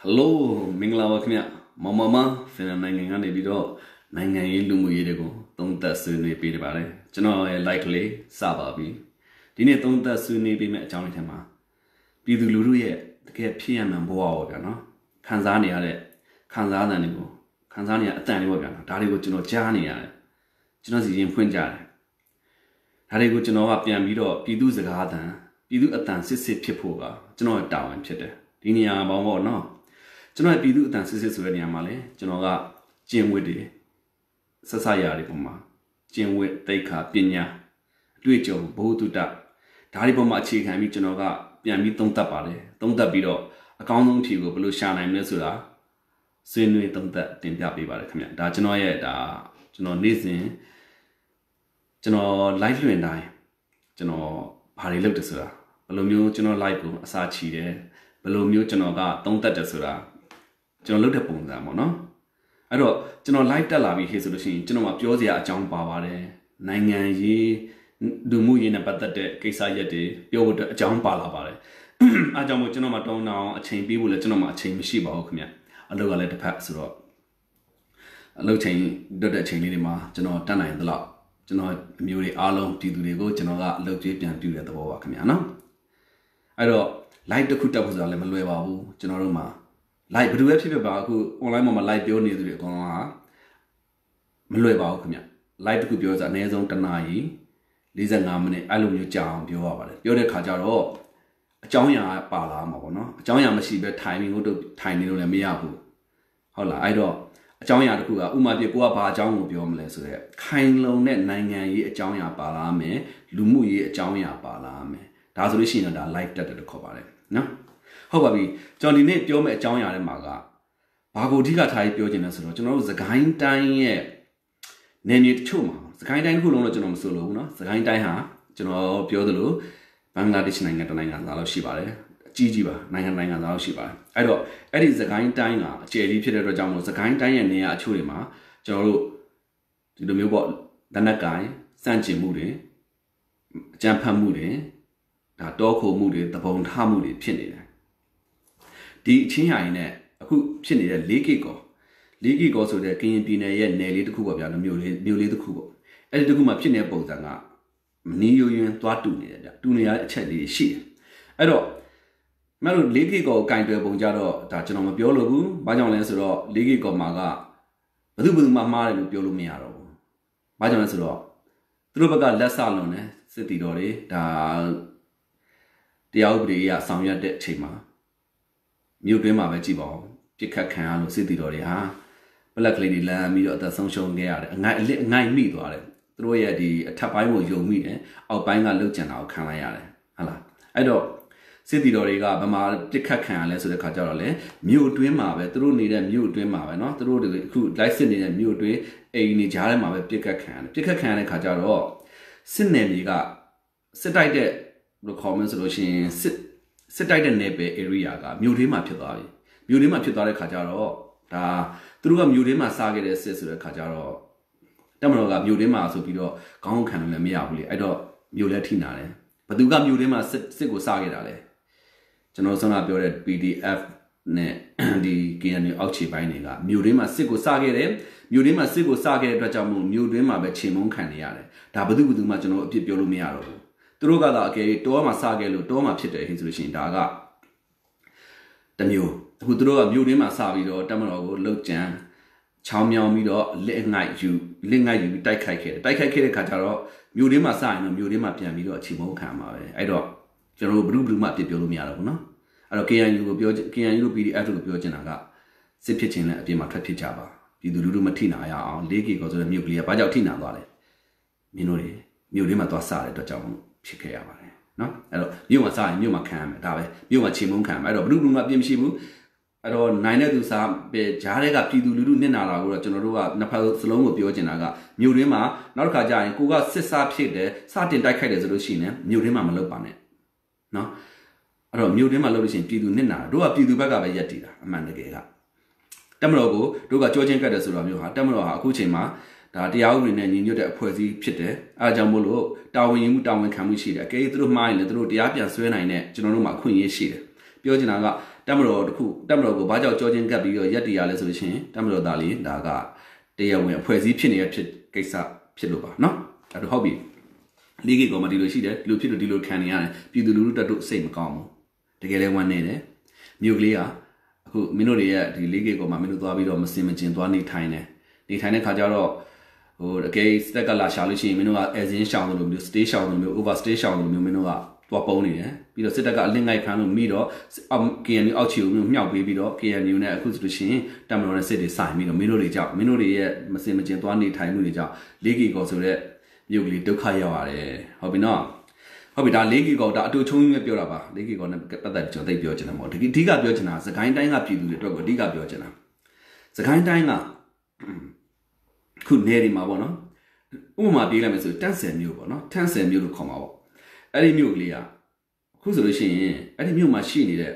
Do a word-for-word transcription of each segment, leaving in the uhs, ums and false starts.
Hello, Mingla Wakmia, Mama, Fenanang and Edido, Nangan Lumu Yedego, don't that soon be the body. General likely, Sababi. Dine don't that soon be met Johnny Tema. Be the Luruye, the get P M and Boagano, Kanzania, Kanzanigo, Kanzania, Taniwagana, Darigo to know Jania, Genozi in Punjari. Harigo to know up and Bido, Bidu the garden, Bidu a dance, sit Pipoga, General Down and Cheddar. Dinia Bawa no. General Bidu dances with Yamale, Genoga, Jim Widdy, Sasaya Ripoma, Jim Wid, Deka, Pinya, Duicho, Botuta, Taripoma chick and Michinoga, Yami Tonta Pare, Tonta Bido, a common tigo, Blue Shana and Nesura, Swinui Tonta, Tintapi by the command, da Genoa, da Geno Nisin, Geno Lightly and I, Geno Parilutasura, Balomio, Geno Lipo, Asachi, Balomio, Genoga, Tonta Jasura. General looked upon them, no? I don't, General liked a lobby his solution, General Josia, John Bavare, Nangan ye, Dumuyin about the Kesayate, Yo, John Palabare. I don't want General Madon now, a chain people, a General chain Shiba Okmia, a look at the pass rock. A low chain, do that chain Lima, General Tana in the law, General Muri Alon, Tidugo, General low jip and do at the Wakamiano. I don't like the Kuta was a lemon, General Ma. Like, but we have people who online on my light bill near the Gona Malay Balcomia. Light could be as an Azon Tanai, Lisa Namine, Alumni Jam, Bio, Yoda Kajaro, a Jonia Pala Mono, a Jonia Masiba timing would tiny little Miabu. Hola, I do. A Jonia Kua, Uma de Guapa Jam Biomless, kind low net nine a Jonia Palame, Lumui a Jonia Palame. That's the reason that I like that at the Cobare. No? However, Johnny Nate Jom at John Yamaga. Bago Diga type Yogenes, General, the kind dying Nenit Chuma, the kind dying who long General Solo, the kind dying, General Piodolo, Bangladesh nine at nine and Shibare, Gigiba, nine and nine and Shiba. I do, that is the kind dying, Jelly Peter Jamos, the kind dying near Chulima, General to the Milbot, Danakai, Sanchi Moody, Jampa Moody, that Doko Moody, the Bone Hamudi, Pinny. The China in a who pinny a leaky go. Leaky goes to the king pina yet nearly the Kuba, newly the Kuba. And the Guma pinny bozanga. Neo Yun Twatu, Dunia Chelly she. I don't. Melo leaky go kind of bonjaro, Tachanoma Biologu, Bajon Lansero, leaky go maga. But do mamma and Biolumiaro. Bajon Lansero. Trubaga less alone, city dory, da the Aubria, Samia de Chima. Mugema Vegibo, Pica Can, City Doria, Black Lady Lamb, me at the social gear, and nine meat or it. Throw ya the tapai will you meet, or buying a look and I'll come I I don't. City Doria, Bama, Pica Can, less of the Cajarole, Mew Dwima, through need a Mew Dwima, not through the good licensing and Mew Dwi, a Nijarama, Pica Can, Pica Can and Cajaro. Sinemiga, sit I there, the common solution, sit. Sit I the nebe area, Mudima Pidari. Mudima Pidari Cajaro, da through a Mudima saga says the Cajaro. Damoga Mudima so Pido, Gong can let me ably. I don't Muletina. But do got Mudima Sigo Saga. General Sona built B D F ne the Gianni Auchi by Nega. Mudima Sigo Saga, Mudima Sigo Saga, Rajamu, Mudima Bechimon Caniare. Tabadu Majano Piolumiaro. Truga ke Toma Sagelu, Toma Pita, his machine daga. The new, who drew a Mudima Savido, Damaro, Look Jan, Chow Miao Mido, Ling Night you, Ling Night you, Daikake, Daikake Cataro, Mudima sign, Mudima Piamido, Chimo Kama. I don't. General Blue Blue Map Piolumiaro, no? I don't care you will be, can you be the actual Biogenaga? Sit pitching at Pima Trapijaba. You do Matina, I Legi goes to the nuclear Bajatina Valley. Minori, Mudima to Sari to Jam. No, I don't. You must sign, you must come, you must chimon come. I don't blue room up Jim Shibu. I don't nine to some be Jarega Pidu Nina, or General Napal Salon of Biogenaga, Murima, Norkaja, and Kuga Sissa Pide, Satin Dicade Resolution, Murima Malopane. No, I don't Murima Lotion Pidu Nina, do a Pidu Baga Yetida, Amanda. Tamrogo, do a Georgian Cadasura, Tamroha, Kuchima. The Alvin and you that poesy pite, Ajamolo, Darwin, Darwin Kamushi, a gay through mine, through the Apian Swena, General Queen Sheet. Biojinaga, တက်မတော်တခုတက်မတော်ကိုဘာကြောင့်ကြောချင်းကပ်ပြီးတော့ရက်တည်ရလဲဆိုရှင်တက်မတော်သားလေးဒါကတရားဝင်အဖွဲ့အစည်းဖြစ်နေတဲ့ဖြစ်ကိစ္စဖြစ်လို့ပါနော်အဲ့တော့ဟုတ်ပြီလေးကေကောမှဒီလိုရှိတယ်ဒီလိုဖြစ်လို့ဒီလိုခံနေရတယ်ပြည်သူလူထုတက်တို့စိတ်မကောင်းဘူးတကယ်လဲဝမ်းနေတယ်မြို့ကလေးကအခုမင်းတို့တွေရဲ့ဒီလေးကေကောမှမင်းတို့သွားပြီးတော့မစင်မကျင်သွားနေထိုင်တယ်နေထိုင်တဲ့ခါကျတော့ဟိုအကေစတက်ကလာရှာလို့ရှိရင်မင်းတို့ကအဲဇင်းရှောင်းလို့မျိုး stay ရှောင်းလို့မျိုး over stay ရှောင်းလို့မျိုးမင်းတို့ကသွားပုံးနေတယ်ပြီးတော့စစ်တပ်ကအလင်းငိုက်ခံလို့မိတော့ K N U အောက်ချီကိုမျိုးမြှောက်ပေးပြီးတော့ K N U နဲ့အခုဆိုလို့ရှိရင်တပ်မတော်နဲ့စစ်တွေဆိုင်ပြီးတော့မင်းတို့တွေကြောက်မင်းတို့တွေရဲ့မစင်မကျင်သွားနေထိုင်မှုတွေကြောင့်လေးကေကောဆိုတဲ့မြို့ကလေးဒုက္ခရောက်ရတယ်ဟုတ်ပြီနော်ဟုတ်ပြီဒါလေးကေကောဒါအတူချုံကြီးပဲပြောတာပါလေးကေကောနဲ့ပတ်သက်ကျွန်တော်သိပြောချင်တယ်မဟုတ်ဒီအဓိကပြောချင်တာစကိုင်းတိုင်းကပြည်သူတွေအတွက်ကိုအဓိကပြောချင်တာစကိုင်းတိုင်းကခုနေဒီမှာပေါ့နော်ဥပမာပြေးလိုက်မယ်ဆိုတန့်ဆယ်မြို့ပေါ့နော်တန့်ဆယ်မြို့လို့ခေါ်မှာပေါ့အဲ့ဒီမြို့ကလေးကအခုဆိုလို့ရှိရင်အဲ့ဒီမြို့မှာရှိနေတဲ့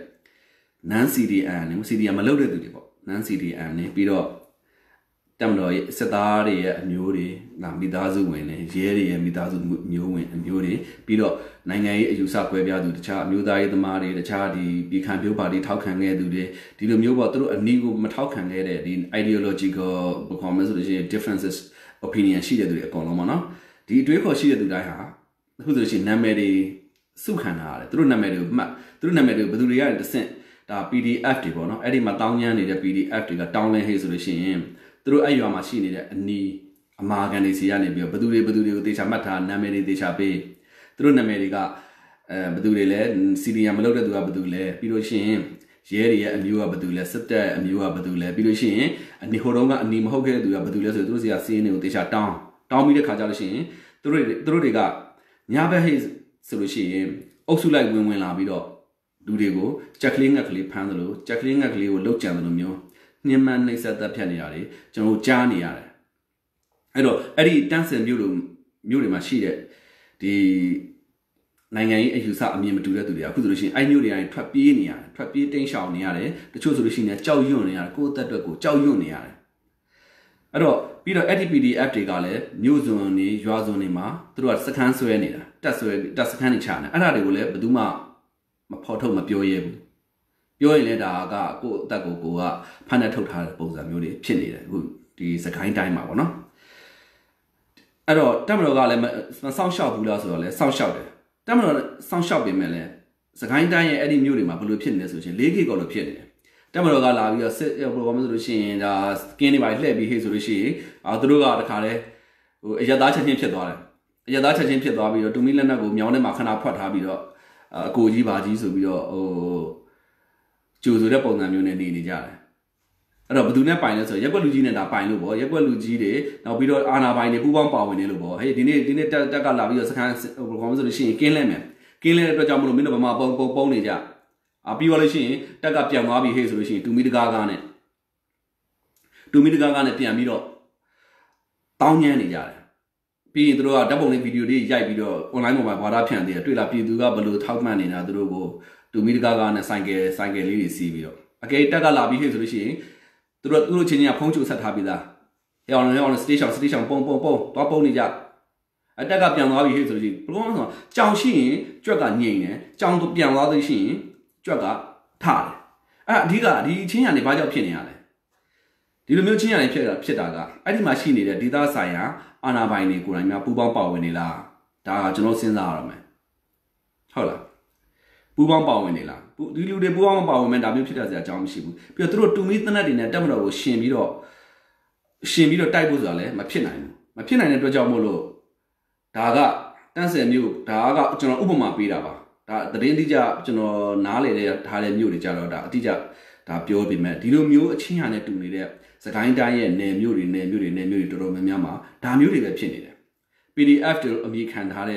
non C D N နဲ့ C D N မလုပ်တဲ့သူတွေပေါ့ non C D N နဲ့ပြီးတော့တမတော်ရဲ့စစ်သားတွေရဲ့အမျိုးတွေဒါမိသားစုဝင်တွေရဲတွေရဲ့မိသားစုမျိုးဝင်အမျိုးတွေပြီးတော့နိုင်ငံရေးအယူဆကွဲပြားသူတခြားအမျိုးသားရေးသမားတွေတခြားဒီပြည်ခံမျိုးပါတီထောက်ခံခဲ့သူတွေဒီလိုမျိုးပေါ့သူတို့အနည်းကိုမထောက်ခံခဲ့တဲ့ဒီ ideological performance ဆိုလို့ရှိရင် differences opinion ရှိတဲ့သူတွေအကုန်လုံးပေါ့နော်ဒီအတွေးခေါ်ရှိတဲ့သူတိုင်းဟာအခုဆိုလို့ရှိရင်နာမည်တွေစုခံထားရတယ်သူတို့နာမည်တွေကိုမှတ်သူတို့နာမည်တွေကိုဘယ်သူတွေရတဲ့တဆင့်ဒါ P D F တွေပေါ့နော်အဲ့ဒီမှာတောင်းညမ်းနေတဲ့ P D F တွေကတောင်းလဲဟေးဆိုလို့ရှိရင်သူတို့အဲ့ရွာမှာရှိနေတဲ့အနီးအမာခံတွေစီကနေပြီးတော့ဘယ်သူတွေဘယ်သူတွေကိုတေချာမှတ်ထားနာမည်တွေတေချာပေးသူတို့နာမည်တွေကအဲဘယ်သူတွေလဲစီဒီယံမလုပ်တဲ့သူကဘယ်သူလဲပြီးလို့ရှိရင်ရဲတွေရဲ့အမျိုးကဘယ်သူလဲစစ်တပ်အမျိုးကဘယ်သူလဲပြီးလို့ရှိရင်အနီဟိုတုန်းကအနီမဟုတ်ခဲ့တဲ့သူကဘယ်သူလဲဆိုတော့သူတို့စီကစီးနေကိုတေချာတောင်းတောင်းပြီးတဲ့ခါကျလို့ရှိရင်သူတို့သူတို့တွေကညာဘက်ဟေးဆိုလို့ရှိရင်အုပ်စုလိုက်ဝင်ဝင်လာပြီးတော့လူတွေကိုကြက်ကလေးငက်ကလေးဖမ်းသလိုကြက်ကလေးငက်ကလေးကိုလှုပ်ကြံသလိုမျိုးညှဉ်းပန်းနှိပ်စက်တပ်ဖြတ်နေရတယ်ကျွန်တော်ကြားနေရတယ်အဲ့တော့အဲ့ဒီတန်းစင်မြို့လိုမြို့တွေမှာရှိတဲ့ဒီနိုင်ငံရေးအယူဆအမြင်မတူတဲ့သူတွေအခုဆိုလို့ရှိရင်အဲ့မြို့တွေကနေထွက်ပြေးနေရတယ်ထွက်ပြေးတိမ်းရှောင်နေရတယ်တချို့ဆိုလို့ရှိရင်ကြောက်ရွံ့နေရတယ်ကိုယ့်အသက်အတွက်ကိုကြောက်ရွံ့နေရတယ်အဲ့တော့ပြီးတော့ P D F တွေကလည်းမြို့စွန်တွေရွာစွန်တွေမှာသူတို့ကစခန်းဆွဲနေတာတက်ဆွဲတက်စခန်းတွေချနေအဲ့ဒါတွေကိုလည်းဘယ်သူမှမဖော်ထုတ်မပြောရဲဘူးပြောရင်လည်းဒါကကိုယ့်အသက်ကိုကိုကဖမ်းနဲ့ထုတ်ထားတဲ့ပုံစံမျိုးတွေဖြစ်နေတယ်အခုဒီစကိုင်းတိုင်းမှာပေါ့နော်အဲ့တော့တက်မတော်ကလည်းမစောင့်ရှောက်ဘူးလားဆိုတော့လည်းစောင့်ရှောက်တယ်တက်မတော်စောင့်ရှောက်ပေမဲ့လည်းစကိုင်းတိုင်းရဲ့အဲ့ဒီမျိုးတွေမှာဘယ်လိုဖြစ်နေလဲဆိုရင်လေးခေတ်ကောလို့ဖြစ်နေတယ်တက်မတော်ကလာပြီးတော့စစ်ပရိုဂရမ်ဆိုလို့ရှိရင်ဒါစကင်းတွေပါလှည့်ပြီးဟေ့ဆိုလို့ရှိရင်အာသူတို့ကတခါလဲဟိုအရသားချက်ချင်းဖြစ်သွားတယ်အရသားချက်ချင်းဖြစ်သွားပြီးတော့တူမီလက်နက်ကိုမြောင်းထဲမှာခဏဖွက်ထားပြီးတော့အကိုကြီးပါကြီးဆိုပြီးတော့ဟိုကျိုးဆိုတဲ့ပုံစံမျိုးနဲ့နေနေကြတယ်အဲ့တော့ဘယ်သူနဲ့ပိုင်လဲဆိုရက်ွက်လူကြီးနဲ့ဒါပိုင်လို့ပေါ့ရက်ွက်လူကြီးတွေနောက်ပြီးတော့အာနာပိုင်တွေပူးပေါင်းပါဝင်နေလို့ပေါ့ဟေးဒီနေ့ဒီနေ့တက်တက်ကလာပြီးတော့စခန်းဟိုကောဆိုလို့ရှိရင်ကင်းလဲမယ်ကင်းလဲတဲ့အတွက်ကြောင့်မလို့မင်းတို့ဗမာပုံပုံပုံနေကြအာပြီးသွားလို့ရှိရင်တက်ကပြန်သွားပြီဟေးဆိုလို့ရှိရင်တူမီတကားကားနဲ့တူမီတကားကားနဲ့ပြန်ပြီးတော့တောင်းညမ်းနေကြတယ်ပြီးရင်တို့ကဓာတ်ပုံလေးဗီဒီယိုလေးရိုက်ပြီးတော့ online ပေါ်မှာဘာသာဖြန့်သေးတယ်တွေ့လားပြည်သူကဘယ်လိုထောက်မှန်နေတာသူတို့ကိုတူမီတကားကားနဲ့ဆိုင်ကယ်ဆိုင်ကယ်လေးတွေစီးပြီးတော့အကယ်တက်ကလာပြီးဟေ့ဆိုလို့ရှိရင်သူတို့သူတို့ချင်းချင်းကဖုံးချိုဆက်ထားပြီးသားဟဲ့အောင်လည်းအောင်လည်း station station ပုံပုံပုံသွားပုံနေကြအတက်ကပြန်သွားပြီဟေ့ဆိုလို့ရှိရင်ဘယ်လိုမှဆိုကြောင်ရှိရင်ကြွက်ကငြိမ်တယ်ကြောင်သူပြန်သွားသိရှိရင်ကြွက်ကထတယ်အဲ့အဓိကဒီချင်းရနေဘာကြောင့်ဖြစ်နေရလဲဒီလိုမျိုးချင်းရနေဖြစ်တာဖြစ်တာကအဲ့ဒီမှာရှိနေတဲ့ဒေသဆိုင်ရာအာဏာပိုင်တွေကိုယ်တိုင်များပူးပေါင်းပါဝင်နေလားဒါကကျွန်တော်စဉ်းစားရအောင်မယ်ဟုတ်လားပူးပေါင်းပါဝင်နေလားဒီလူတွေပူးပေါင်းပါဝင်မယ်ဒါမျိုးဖြစ်တတ်စရာအကြောင်းမရှိဘူးပြီးတော့သူတို့တူမီသနက်တွေနဲ့တက်မတော်ကိုရှင်ပြီးတော့ရှင်ပြီးတော့တိုက်ဖို့ဆိုတာလည်းမဖြစ်နိုင်ဘူးမဖြစ်နိုင်တဲ့အတွက်ကြောင့်မို့လို့ဒါကတန်းဆယ်မျိုးဒါကကျွန်တော်ဥပမာပေးတာပါဒါသတင်းတိကျကျွန်တော်နားလေတဲ့ထားတဲ့မျိုးတွေကြတော့ဒါအတိအကျဒါပြောပြမယ်ဒီလိုမျိုးအချင်းဟာနဲ့တူနေတဲ့စကိုင်းတိုင်းရဲ့နယ်မျိုးတွေနယ်မျိုးတွေနယ်မျိုးတွေတော်တော်များများမှာဒါမျိုးတွေပဲဖြစ်နေတယ် P D F တွေအမည်ခံထားတဲ့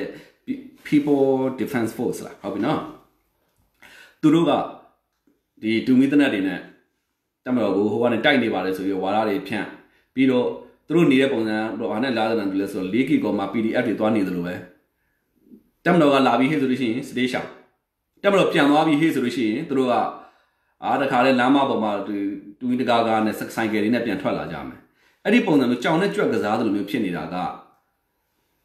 People Defense Force လားဟုတ်ပြီနော်သူတို့ကဒီတူမီတနက်တွေနဲ့တမတော်ကိုဟိုကနေတိုက်နေပါလေဆိုပြီးဝါရတွေဖြန့်ပြီးတော့သူတို့နေတဲ့ပုံစံတော့ဘာနဲ့လာတဲ့တူလဲဆိုတော့လေးကီကောမှာ P D F တွေသွားနေတယ်လို့ပဲတမတော်ကလာပြီးဟေ့ဆိုလို့ရှိရင်စတေးရှောင်းတမတော်ပြန်သွားပြီးဟေ့ဆိုလို့ရှိရင်သူတို့ကအားတခါလဲလမ်းမပေါ်မှာတူမီတကားကားနဲ့ဆိုင်ကယ်တွေနဲ့ပြန်ထွက်လာကြမယ်အဲ့ဒီပုံစံမျိုးကြောင်နဲ့ကြွက်ကစားသလိုမျိုးဖြစ်နေတာက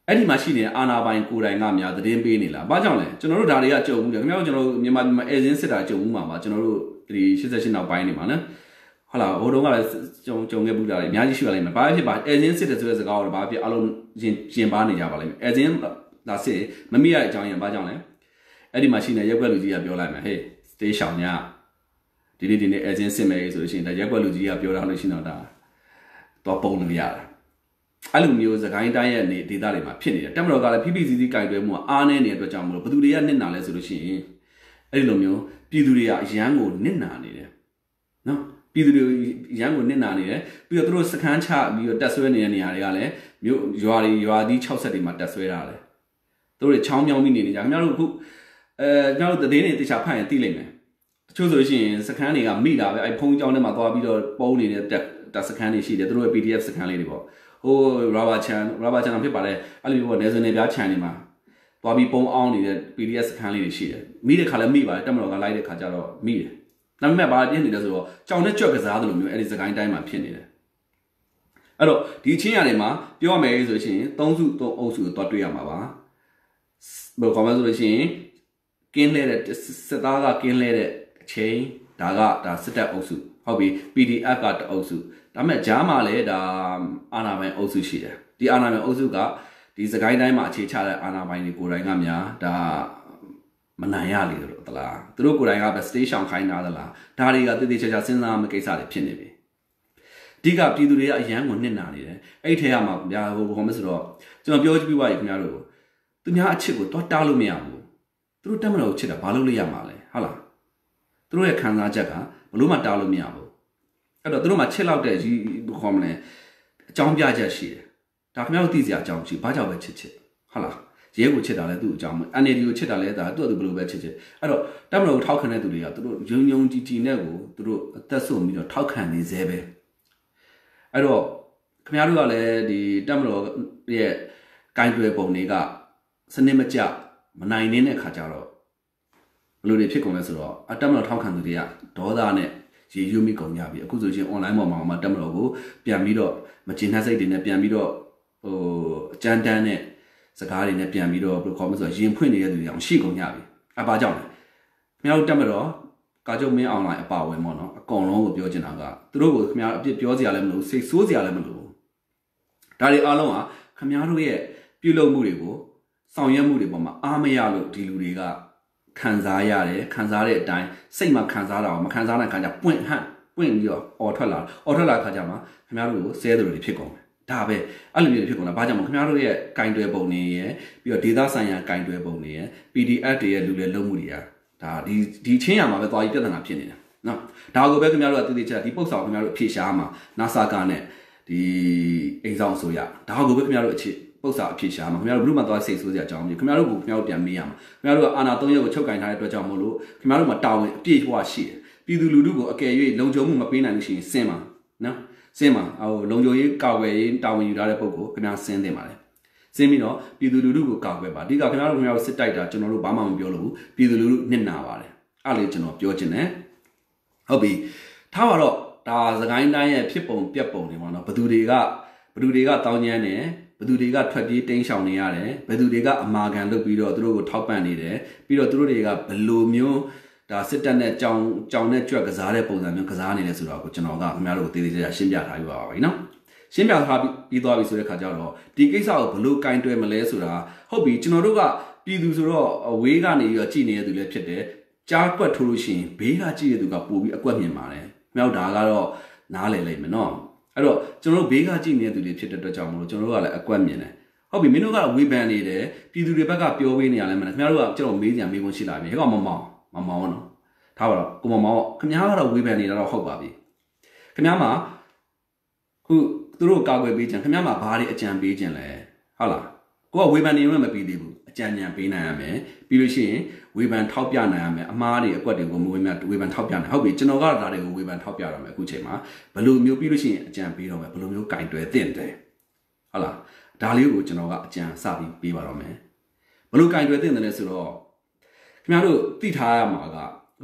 အဲ့ဒီမှာရှိနေတဲ့အာနာပိုင်ကိုယ်တိုင်ကများသတင်းပေးနေလားဘာကြောင့်လဲကျွန်တော်တို့ဒါတွေကကြုံဘူးတယ်ခင်ဗျားတို့ကျွန်တော်တို့မြန်မာပြည်မှာအဲဇင်းစစ်တာကြုံဘူးမှာပါကျွန်တော်တို့ဒီရှစ်ဆယ့်ရှစ်နောက်ပိုင်းနေမှာနော်ဟုတ်လားဟိုတုန်းကလည်းကြုံကြုံခဲ့ဘူးတာလေအများကြီးရှိပါလိမ့်မယ်ဘာဖြစ်ပါအဲဇင်းစစ်တဲ့ဆိုတဲ့စကားတော့ဘာဖြစ်အလုံးရင်ရင်ပါနေကြပါလိမ့်မယ်အဲဇင်းဒါစစ်မမိရတဲ့အကြောင်းရင်းဘာကြောင့်လဲအဲ့ဒီမှာရှိနေရက်ွက်လူကြီးကပြောလိုက်မယ်ဟေးစတေးရှောင်းညဒီဒီဒီနေ့အဲဇင်းစစ်မယ်ဆိုလို့ရှိရင်ဒါရက်ွက်လူကြီးကပြောတာလို့ရှိတော့ဒါတော့ပုံလို့ရတာအဲ့လိုမျိုးစကိုင်းတိုင်းရဲ့နေဒေသတွေမှာဖြစ်နေတယ်တက်မတော်ကလည်းဖိဖိစီစီကြိုက်တွဲမှုအားနေနေတဲ့အတွက်ကြောင့်မလို့ဘသူတွေကနစ်နာလဲဆိုလို့ရှိရင်အဲ့ဒီလိုမျိုးပြည်သူတွေကအရန်ကိုနစ်နာနေတယ်နော်ပြည်သူတွေရန်ကိုနစ်နာနေတယ်ပြီးတော့သူတို့စခန်းချပြီးတော့တက်ဆွဲနေတဲ့နေရာတွေကလည်းမြို့ရွာတွေရွာသီး၆ဆက်တွေမှာတက်ဆွဲတာလေသူတို့ချောင်းမြောင်းပြီးနေနေကြခင်ဗျားတို့အခုအဲကျွန်တော်တို့သတင်းတွေတခြားဖတ်ရင်သိလိမ့်မယ်တချို့ဆိုလို့ရှိရင်စခန်းတွေကမိတာပဲအဲဖုန်းကြောင်းထဲမှာသွားပြီးတော့ပုံနေတဲ့တက်စခန်းတွေရှိတယ်သူတို့ရဲ့ P D F စခန်းလေးတွေပေါ့ဟို rubber chan rubber chan ဖြစ်ပါလေအဲ့လိုမျိုးပေါ့နေစနေပြား chan တွေမှာသွားပြီးပုံအောင်နေတဲ့ P D F စခန်းလေးတွေရှိတယ်မိတဲ့ခါလည်းမိပါတယ်တက်မတော်ကလိုက်တဲ့ခါကျတော့မိတယ်ဒါပေမဲ့ဘာပြင်းနေလဲဆိုတော့ကြောင်နဲ့ကြွက်ကစားသလိုမျိုးအဲ့ဒီစကိုင်းတိုင်းမှာဖြစ်နေတယ်အဲ့တော့ဒီချင်းရတယ်မှာပြောရမယ်ဆိုရှင်သုံးစုသုံးအုပ်စုကိုတွားတွေ့ရမှာပါဘယ်ကောင်မှဆိုလို့ရှိရင်ကင်းလဲတဲ့စစ်သားကကင်းလဲတဲ့အချိန်ဒါကဒါစစ်တပ်အုပ်စုဟုတ်ပြီ P D F ကတအုပ်စုဒါပေမဲ့ဂျားမှာလည်းဒါအာနာပိုင်အုပ်စုရှိတယ်ဒီအာနာပိုင်အုပ်စုကဒီစကိုင်းတိုင်းမှာအခြေချတဲ့အာနာပိုင်တွေကိုယ်တိုင်ကများဒါမနိုင်ရလေလို့သလားသူတို့ကိုယ်တိုင်ကပဲ station ခိုင်းတာသလားဒါတွေကတည်တည်ချာချာစဉ်းစားမကိစ္စတွေဖြစ်နေပြီအဓိကပြည်သူတွေကအရန်ကိုနစ်နာနေတယ်အဲ့ထဲမှာဗျာဟိုဘာမှမဆိုတော့ကျွန်တော်ပြောကြည့်ပြပါရခင်ဗျားတို့သူများအချစ်ကိုတော့တားလို့မရဘူးသူတို့တက်မလို့ချစ်တာဘာလို့လဲရမှာလဲဟုတ်လားသူတို့ရဲ့ခံစားချက်ကဘလို့မှတားလို့မရဘူးအဲ့တော့သူတို့မှချစ်လောက်တဲ့ကြီးခေါ်မလဲအကြောင်းပြချက်ရှိတယ်ဒါခင်ဗျားတို့သိစရာအကြောင်းရှိဘာကြောင့်ပဲချစ်ချစ်ဟုတ်လားရဲကိုချစ်တာလဲသူ့အကြောင်းပဲ N A D ကိုချစ်တာလဲဒါသူ့အတူဘလို့ပဲချစ်ချစ်အဲ့တော့တက်မလို့ထောက်ခံတဲ့သူတွေကသူတို့ယုံယုံကြည်ကြည်နဲ့ကိုသူတို့အသက်ဆုံးပြီးတော့ထောက်ခံနေသေးပဲအဲ့တော့ခင်ဗျားတို့ကလည်းဒီတက်မလို့ရဲ့ဂိုင်းတွယ်ပုံတွေကစနစ်မကျမနိုင်နေတဲ့ခါကျတော့ဘလို့တွေဖြစ်ကုန်လဲဆိုတော့အတက်မလို့ထောက်ခံသူတွေကဒေါသနဲ့ရေယူမိကုန်ကြပြီအခုဆိုချင်း online ပေါ်မှာမှတက်မလို့ကိုပြန်ပြီးတော့မကျင်နှက်စိတ်တွေနဲ့ပြန်ပြီးတော့ဟိုအကြမ်းတမ်းနဲ့စကားတွေနဲ့ပြန်ပြီးတော့ဘယ်လိုခေါ်မလဲဆိုတော့ရင်ဖွင့်နေတဲ့သူတွေအောင်ရှိကုန်ကြပြီအပါကြောင့်လေခင်ဗျားတို့တက်မတော့ကာကြုံမင်း online အပါဝင်ပေါ့နော်အကောင်လုံးကိုပြောချင်တာကသူတို့ကိုခင်ဗျားအပြစ်ပြောစရာလည်းမလိုစိတ်ဆိုးစရာလည်းမလိုဒါတွေအားလုံးကခင်ဗျားတို့ရဲ့ပြုလုပ်မှုတွေကိုဆောင်ရွက်မှုတွေပေါ်မှာအားမရလို့ဒီလူတွေကခံစားရတယ်ခံစားတဲ့အတိုင်းစိတ်မှာခံစားတာကိုမခံစားနိုင်ခါကျပွင့်ဟန့်ပွင့်ပြီးတော့အော်ထွက်လာအော်ထွက်လာခါကျမှခင်ဗျားတို့ကိုဆဲသူတွေဖြစ်ကုန်တယ်ဒါပဲအဲ့လိုမျိုးဖြစ်ကုန်တာဘာကြောင့်မခင်ဗျားတို့ရဲ့ကင်တွယ်ပုံတွေရယ်ပြီးတော့ဒေတာဆိုင်ရာကင်တွယ်ပုံတွေရယ် P D F တွေရဲ့လူတွေလုံးမှုတွေကဒါဒီဒီချင်းရမှာပဲသွားပြီးပြဿနာဖြစ်နေတယ်နော်ဒါကိုပဲခင်ဗျားတို့ကတည်တည်ချာဒီပုတ်ဆောင်ခင်ဗျားတို့အဖြေရှားမှာ NASA ကနဲ့ဒီအိမ်ဆောင်ဆိုရဒါကိုပဲခင်ဗျားတို့အခြေပုတ်စာအဖြေရှားမှာခင်ဗျားတို့ဘလို့မှသွားစိတ်ဆိုးစရာအကြောင်းမရှိခင်ဗျားတို့ကိုခင်ဗျားတို့ပြန်မေးရမှာခင်ဗျားတို့ကအာနာသုံးရက်ကိုချုပ်ကင်ထားတဲ့အတွက်ကြောင့်မို့လို့ခင်ဗျားတို့မှာတာဝန်အပြည့်ဟွာရှိတယ်ပြည်သူလူထုကိုအကယ်၍လုံခြုံမှုမပေးနိုင်လို့ရှိရင်စင်ပါနော်စင်မှာဟိုလုံခြုံရေးကာကွယ်ရေးတာဝန်ယူထားတဲ့ပုဂ္ဂိုလ်ခင်ဗျားစင်တင်ပါလေစင်ပြီးတော့ပြည်သူလူထုကိုကာကွယ်ပါအဓိကခင်ဗျားတို့ခင်ဗျားတို့စစ်တိုက်တာကျွန်တော်တို့ဘာမှမပြောလို့ဘူးပြည်သူလူထုနစ်နာပါတယ်အဲ့လေကျွန်တော်ပြောချင်တယ်ဟုတ်ပြီထားပါတော့ဒါစကိုင်းတိုင်းရဲ့ဖြစ်ပုံပြက်ပုံတွေပေါ့နော်ဘသူတွေကဘသူတွေကတောင်းကျမ်းတယ်ဘသူတွေကထွက်ပြေးတိမ်းရှောင်နေရတယ်ဘသူတွေကအမာခံလုပ်ပြီးတော့သူတို့ကိုထောက်ပံ့နေတယ်ပြီးတော့သူတို့တွေကဘလိုမျိုးဒါစစ်တပ်နဲ့ကြောင်ကြောင်နဲ့ကြွက်ကစားတဲ့ပုံစံမျိုးကစားနေတယ်ဆိုတော့ကိုကျွန်တော်ကခင်ဗျားတို့ကိုတည်တည်ကြရှင်းပြထားပြပါပါပြီနော်ရှင်းပြထားပြီးသွားပြီဆိုတဲ့ခါကျတော့ဒီကိစ္စကိုဘလို့ကင်တွယ်မလဲဆိုတာဟုတ်ပြီကျွန်တော်တို့ကပြည်သူဆိုတော့အဝေးကနေပြီးတော့ကြည်နေတဲ့သူလည်းဖြစ်တယ်ကြားကွက်ထိုးလို့ရှိရင်ဘေးကကြည့်တဲ့သူကပို့ပြီးအကွက်မြင်ပါတယ်မြောက်တာကတော့နားလည်လိမ့်မယ်နော်အဲ့တော့ကျွန်တော်တို့ဘေးကကြည့်နေတဲ့သူတွေဖြစ်တဲ့အတွက်ကြောင့်မလို့ကျွန်တော်တို့ကလည်းအကွက်မြင်တယ်ဟုတ်ပြီမင်းတို့ကဝေဖန်နေတယ်ပြည်သူတွေဘက်ကပြောပေးနေရလဲမလားခင်ဗျားတို့ကကျွန်တော်မေးကြမေးခွန်းရှိလာပြီဟဲ့ကောင်မမောင်မမောင်နော်ထားပါတော့ကိုမမောင်ခင်ဗျားကတော့ဝေဖန်နေတာတော့ဟုတ်ပါပြီခင်ဗျားမှာခုသူတို့ကာကွယ်ပေးကြခင်ဗျားမှာဘာတွေအကြံပေးကြလဲဟုတ်လားကိုကဝေဖန်နေမှမပြီးသေးဘူးအကြံဉာဏ်ပေးနိုင်ရမယ်ပြီးလို့ရှိရင်ဝေဖန်ထောက်ပြနိုင်ရမယ်အမားတွေအကွက်တွေကိုမဝေဖန်ဝေဖန်ထောက်ပြနိုင်ဟုတ်ပြီကျွန်တော်ကဒါတွေကိုဝေဖန်ထောက်ပြရမယ်အခုချိန်မှာဘယ်လိုမျိုးပြီးလို့ရှိရင်အကြံပေးတော့မယ်ဘယ်လိုမျိုးကင်တွယ်သင့်တယ်ဟုတ်လားဒါလေးကိုကျွန်တော်ကအကြံစပြီးပေးပါတော့မယ်ဘယ်လိုကင်တွယ်သင့်တယ်လဲဆိုတော့ခင်ဗျားတို့သိထားရမှာက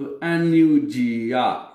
N U G က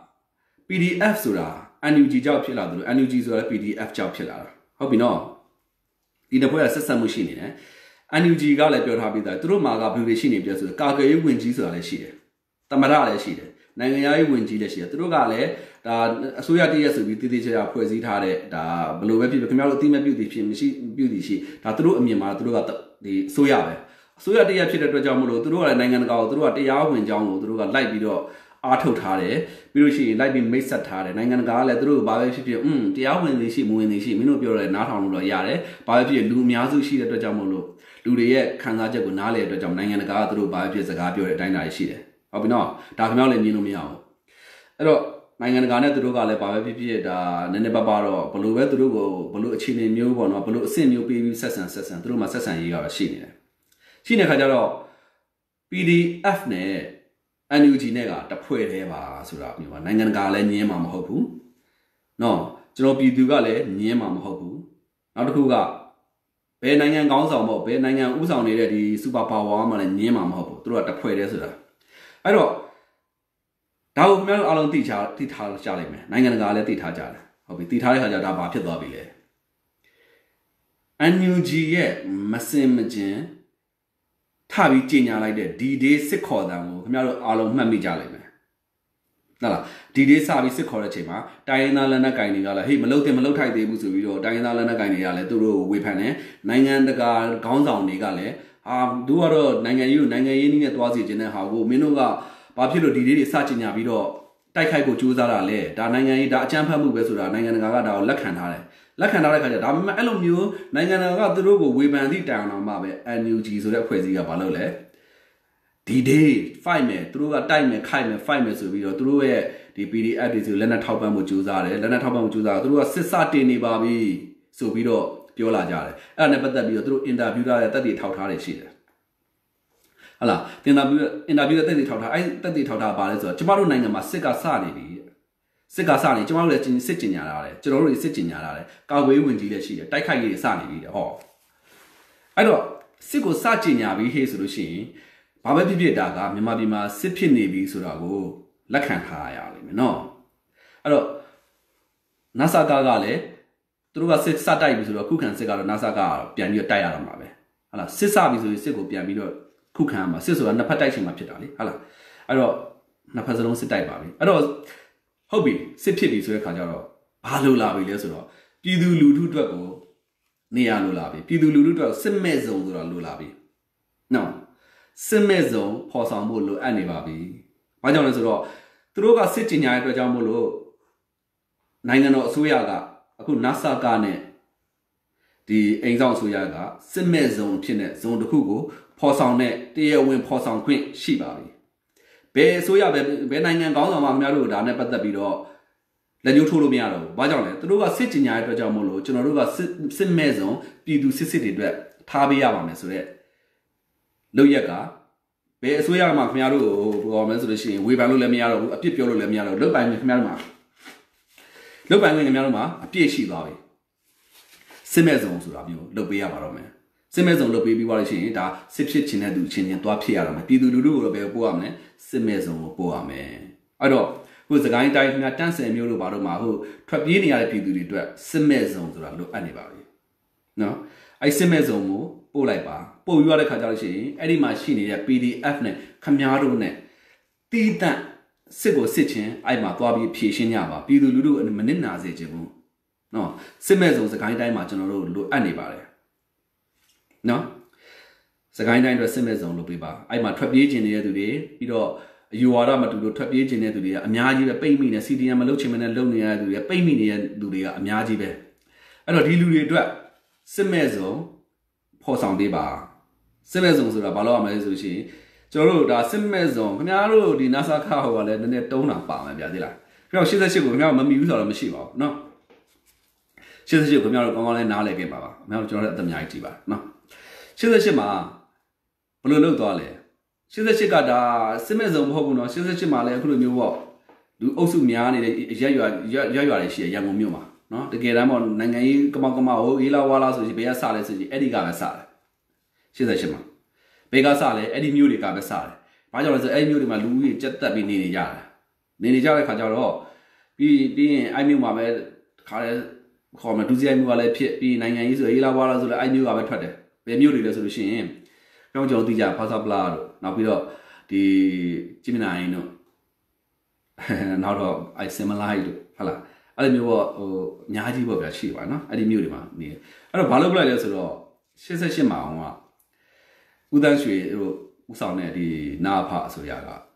P D F ဆိုတာ N U G ကြောင့်ဖြစ်လာတယ်လို့ N U G ဆိုတာ P D F ကြောင့်ဖြစ်လာတာဟုတ်ပြီနော်ဒီတစ်ဖွဲ့ကဆက်ဆက်မှုရှိနေတယ် N U G ကလည်းပြောထားပြီးသားသူတို့မှာကဘယ်လိုရှိနေပြဆိုကာကွယ်ရေးဝင်ကြီးဆိုတာလည်းရှိတယ်တမရလည်းရှိတယ်နိုင်ငံရေးဝင်ကြီးလည်းရှိတယ်သူတို့ကလည်းဒါအစိုးရတရက်ဆိုပြီးတည်တည်ချာချာဖွဲ့စည်းထားတဲ့ဒါဘယ်လိုပဲဖြစ်ဖြစ်ခင်ဗျားတို့အတိမပြုတည်ဖြစ်မရှိပြုတည်ရှိဒါသူတို့အမြင်မှာသူတို့ကဒီအစိုးရပဲအစိုးရတရက်ဖြစ်တဲ့အတွက်ကြောင့်မလို့သူတို့ကလည်းနိုင်ငံတကာကိုသူတို့ကတရားဝင်ကြောင်းကိုသူတို့ကလိုက်ပြီးတော့အားထုတ်ထားတယ်ပြီးလို့ရှိရင်လိုက်ပြီးမိတ်ဆက်ထားတယ်နိုင်ငံတကာကလည်းသူတို့ဘာပဲဖြစ်ဖြစ်อืมတရားဝင်နေရှိမဝင်နေရှိမင်းတို့ပြောရဲနားထောင်လို့တော့ရတယ်ဘာပဲဖြစ်လူအများစုရှိတဲ့အတွက်ကြောင့်မလို့လူတွေရဲ့ခံစားချက်ကိုနားလည်တဲ့အတွက်ကြောင့်နိုင်ငံတကာကသူတို့ဘာပဲဖြစ်စကားပြောတဲ့အတိုင်းအတာရှိတယ်ဟုတ်ပြီနော်ဒါခင်ဗျားလည်းမြင်လို့မရဘူးအဲ့တော့နိုင်ငံတကာနဲ့သူတို့ကလည်းဘာပဲဖြစ်ဖြစ်ဒါနည်းနည်းပါးပါတော့ဘလို့ပဲသူတို့ကိုဘလို့အခြေအနေမျိုးပေါ့နော်ဘလို့အဆင့်မျိုးပေးပြီးဆက်ဆံဆက်ဆံသူတို့မှာဆက်ဆံရေးကရှိနေတယ်ရှိနေတဲ့ခါကျတော့ P D F နဲ့ N U G နဲ့ကတဖွဲ့သေးပါဆိုတာမျိုးပါနိုင်ငံတကာလည်းညင်းမှာမဟုတ်ဘူးနော်ကျွန်တော်ပြည်သူကလည်းညင်းမှာမဟုတ်ဘူးနောက်တစ်ခုကဘယ်နိုင်ငံကောင်းဆောင်မို့ဘယ်နိုင်ငံဥဆောင်နေတဲ့ဒီ super power မှလည်းညင်းမှာမဟုတ်ဘူးသူတို့ကတဖွဲ့သေးဆိုတာအဲ့တော့ဒါကိုခင်ဗျားတို့အားလုံးသိချာသိထားကြလိမ့်မယ်နိုင်ငံတကာလည်းသိထားကြတယ်ဟုတ်ပြီသိထားတဲ့ခါကျဒါဘာဖြစ်သွားပြီလဲ N U G ရဲ့မစင်မကျင်ထပြီးကြီးညာလိုက်တဲ့ D-Day စစ်ခေါ်တံကိုခင်ဗျားတို့အားလုံးမှတ်မိကြလိမ့်မယ်ဟုတ်လား D-Day စပြီးစစ်ခေါ်တဲ့ချိန်မှာတိုင်းရင်းသားလက်နက်ကိုင်တွေကလည်းဟေးမလုတ်တင်မလုတ်ထိုက်သေးဘူးဆိုပြီးတော့တိုင်းရင်းသားလက်နက်ကိုင်တွေကလည်းသူတို့ဝေဖန်တယ်နိုင်ငံတကာခေါင်းဆောင်တွေကလည်းအာသူကတော့နိုင်ငံရေးကိုနိုင်ငံရေးနည်းနဲ့တွားစီခြင်းတဲ့ဟာကိုမင်းတို့ကဘာဖြစ်လို့ D-Day တွေစကြီးညာပြီးတော့တိုက်ခိုက်ဖို့ကြိုးစားတာလဲဒါနိုင်ငံရေးဒါအကြမ်းဖက်မှုပဲဆိုတာနိုင်ငံတကာကဒါကိုလက်ခံထားတယ်လက်ခံထားတဲ့ခါကျဒါပေမဲ့အဲ့လိုမျိုးနိုင်ငံတကာကသူတို့ကိုဝေဖန်သည့်တိုင်အောင်မှပဲ N U G ဆိုတဲ့အဖွဲ့အစည်းကဘာလုပ်လဲဒီday fight မယ်သူတို့ကတိုက်မယ်ခိုက်မယ် fight မယ်ဆိုပြီးတော့သူတို့ရဲ့ဒီ P D F တွေဆိုလက်နက်ထောက်ပံ့မှုကြိုးစားတယ်လက်နက်ထောက်ပံ့မှုကြိုးစားသူတို့ကစစ်စတင်နေပါပြီဆိုပြီးတော့ပြောလာကြတယ်အဲ့ဒါနဲ့ပတ်သက်ပြီးတော့သူတို့ interview ထားတဲ့တက်တည်ထောက်ထားတွေရှိတယ်ဟုတ်လား interview interview တဲ့တက်တည်ထောက်ထားအဲ့တက်တည်ထောက်ထားပါလဲဆိုတော့ကျမတို့နိုင်ငံမှာစစ်ကစနေပြီစစ်ကစနေကျမတို့လည်းစစ်ကျင်ညာလာတယ်ကျွန်တော်တို့စစ်ကျင်ညာလာတယ်ကာကွယ်ဝင်ကြီးလည်းရှိတယ်တိုက်ခိုက်ရေးစနေပြီဟောအဲ့တော့စစ်ကိုစကျင်ညာပြီးဟေးဆိုလို့ရှိရင်ဘာပဲဖြစ်ဖြစ်ဒါကမြန်မာပြည်မှာစစ်ဖြစ်နေပြီဆိုတာကိုလက်ခံထားရလိမ့်မယ်နော်အဲ့တော့ NASA ကကလည်းသူတို့ကစစ်စတိုက်ပြီဆိုတော့ခုခံစစ်ကတော့ NASA ကပြန်ပြီးတော့တိုက်ရတော့မှာပဲဟုတ်လားစစ်စပြီဆိုရင်စစ်ကိုပြန်ပြီးတော့ခုခံရမှာစစ်ဆိုတာနှစ်ဖက်တိုက်ချိန်မှာဖြစ်တာလေဟုတ်လားအဲ့တော့နှစ်ဖက်စလုံးစစ်တိုက်ပါပြီအဲ့တော့ဟုတ်ပြီစစ်ဖြစ်ပြီဆိုတဲ့ခါကျတော့ဘာလို့လာပြီလဲဆိုတော့ပြည်သူလူထုအတွက်ကိုနေရလို့လာပြီပြည်သူလူထုအတွက်စစ်မဲ့စုံဆိုတော့လို့လာပြီနော်စစ်မဲ့စုံဖော်ဆောင်ဖို့လိုအပ်နေပါပြီဘာကြောင့်လဲဆိုတော့သူတို့ကစစ်ကြင်ညာရဲ့အတွက်ကြောင့်မို့လို့နိုင်ငံတော်အစိုးရကအခု NASA ကနဲ့ဒီအိမ်ဆောင်အစိုးရကစစ်မဲ့စုံဖြစ်တဲ့ဇုံတစ်ခုကိုဖော်ဆောင်တဲ့တရားဝင်ဖော်ဆောင်ခွင့်ရှိပါပြီဘယ်အစိုးရပဲဘယ်နိုင်ငံကောင်းဆောင်မှများတို့ဒါနဲ့ပတ်သက်ပြီးတော့လက်ညှိုးထိုးလို့မရတော့ဘူး။ဘာကြောင့်လဲ။သူတို့ကစစ်ကြင်ညာရဲ့အတွက်ကြောင့်မို့လို့ကျွန်တော်တို့ကစစ်စစ်မဲ့စုံပြည်သူစစ်စစ်တွေအတွက်ထားပေးရပါမယ်ဆိုတော့လောက်ရက်ကဘယ်အစိုးရမှခင်ဗျားတို့ဟိုပြောမယ်ဆိုလို့ရှိရင်ဝေဖန်လို့လည်းမရတော့ဘူးအပြစ်ပြောလို့လည်းမရတော့ဘူးလုတ်ပိုင်ခင်ဗျားတို့မှာလုတ်ပိုင်ခင်ဗျားတို့မှာအပြစ်ရှိသွားပြီ။စစ်မဲ့စုံဆိုတာမျိုးလုတ်ပေးရပါတော့မယ်။စစ်မဲ့စုံလုတ်ပေးပြီးသွားလို့ရှိရင်ဒါစစ်ဖြစ်ခြင်းတဲ့သူချင်းချင်းတွားဖြစ်ရတော့မယ်ပြည်သူလူထုကိုတော့ဘယ်ပို့ရမလဲစစ်မဲ့စုံကိုပို့ရမယ်အဲ့တော့ဟိုစကိုင်းတိုင်းခင်ဗျာတန့်ဆယ်မျိုးလို့ဘာလို့မှာဟိုထွက်ပြေးနေရတဲ့ပြည်သူတွေအတွက်စစ်မဲ့စုံဆိုတာလိုအပ်နေပါပြီနော်အဲ့စစ်မဲ့စုံကိုပို့လိုက်ပါပို့ယူရတဲ့ခါကျလို့ရှိရင်အဲ့ဒီမှာရှိနေတဲ့ P D F နဲ့ခမားတို့နဲ့တီးတန့်စစ်ကိုစစ်ချင်းအဲ့မှာသွားပြီးဖြည့်ရှင်းကြပါပြည်သူလူထုမနစ်နာစေချင်ဘူးနော်စစ်မဲ့စုံစကိုင်းတိုင်းမှာကျွန်တော်တို့လိုအပ်နေပါတယ်နော်စကိုင်းတိုင်းအတွက်စစ်မဲ့စုံလုပ်ပေးပါအဲ့မှာထွက်ပြေးခြင်းနေတဲ့သူတွေပြီးတော့အယူဝါဒမတူလို့ထွက်ပြေးခြင်းတဲ့သူတွေကအများကြီးပဲပိတ်မိနေ C D M မလုပ်ချင်မနဲ့လုပ်နေရတဲ့သူတွေပိတ်မိနေတဲ့သူတွေကအများကြီးပဲအဲ့တော့ဒီလူတွေအတွက်စစ်မဲ့စုံဖော်ဆောင်ပေးပါစစ်မဲ့စုံဆိုတာဘာလို့ရမလဲဆိုရှင်ကျွန်တော်တို့ဒါစစ်မဲ့စုံခင်ဗျားတို့ဒီ NASA ခါဟိုကလည်းနည်းနည်းတုံးတာပါမယ်ဗျာသိလားပြီးတော့၈၈ကိုခင်ဗျားမမီဘူးဆိုတော့မရှိပါဘူးနော်၈၈ကိုခင်ဗျားတို့ကောင်းကောင်းလေးနားလည်ခဲ့ပါပါခင်ဗျားတို့ကျွန်တော်တို့အသက်အများကြီးကြည့်ပါနော်၈၈မှာဘယ်လိုလုပ်သွားလဲ၈၈ကဒါစစ်မဲ့စုံမဟုတ်ဘူးနော်၈၈မှာလည်းအခုလိုမျိုးပေါ့လူအုပ်စုများနေတဲ့ရက်ရွာရက်ရွာတွေရှိရရန်ကုန်မြို့မှာနော်တကယ်တမ်းပေါ့နိုင်ငံရေးကမောက်ကမောက်ဟိုအေးလာဝါလာဆိုရင်ဘယ်ကစလဲဆိုရင်အဲ့ဒီကပဲစတယ်၈၈မှာဘယ်ကစလဲအဲ့ဒီမြို့တွေကပဲစတယ်ဘာကြောင့်လဲဆိုအဲ့ဒီမြို့တွေမှာလူကြီးကြက်တက်ပြီးနေနေကြတာနေနေကြတဲ့ခါကျတော့ပြီးပြီးရင်အဲ့မြို့မှာပဲခါလဲခေါ်မယ်ဒုစရိုက်မြို့ကလည်းဖြစ်ပြီးနိုင်ငံရေးဆိုအေးလာဝါလာဆိုလည်းအဲ့မြို့ကပဲထွက်တယ် bè miu le solution trong chỗ thì giờ phao bla rồi nào bây giờ thì chỉ mình này nữa nào đó ai xem lại được phải là ai miu nhà gì bảo vệ chi vậy nó ai miu đi mà nè ai đó bảo lại là rồi现在是忙啊u dan shui ro u sao ne di na pha so ya ga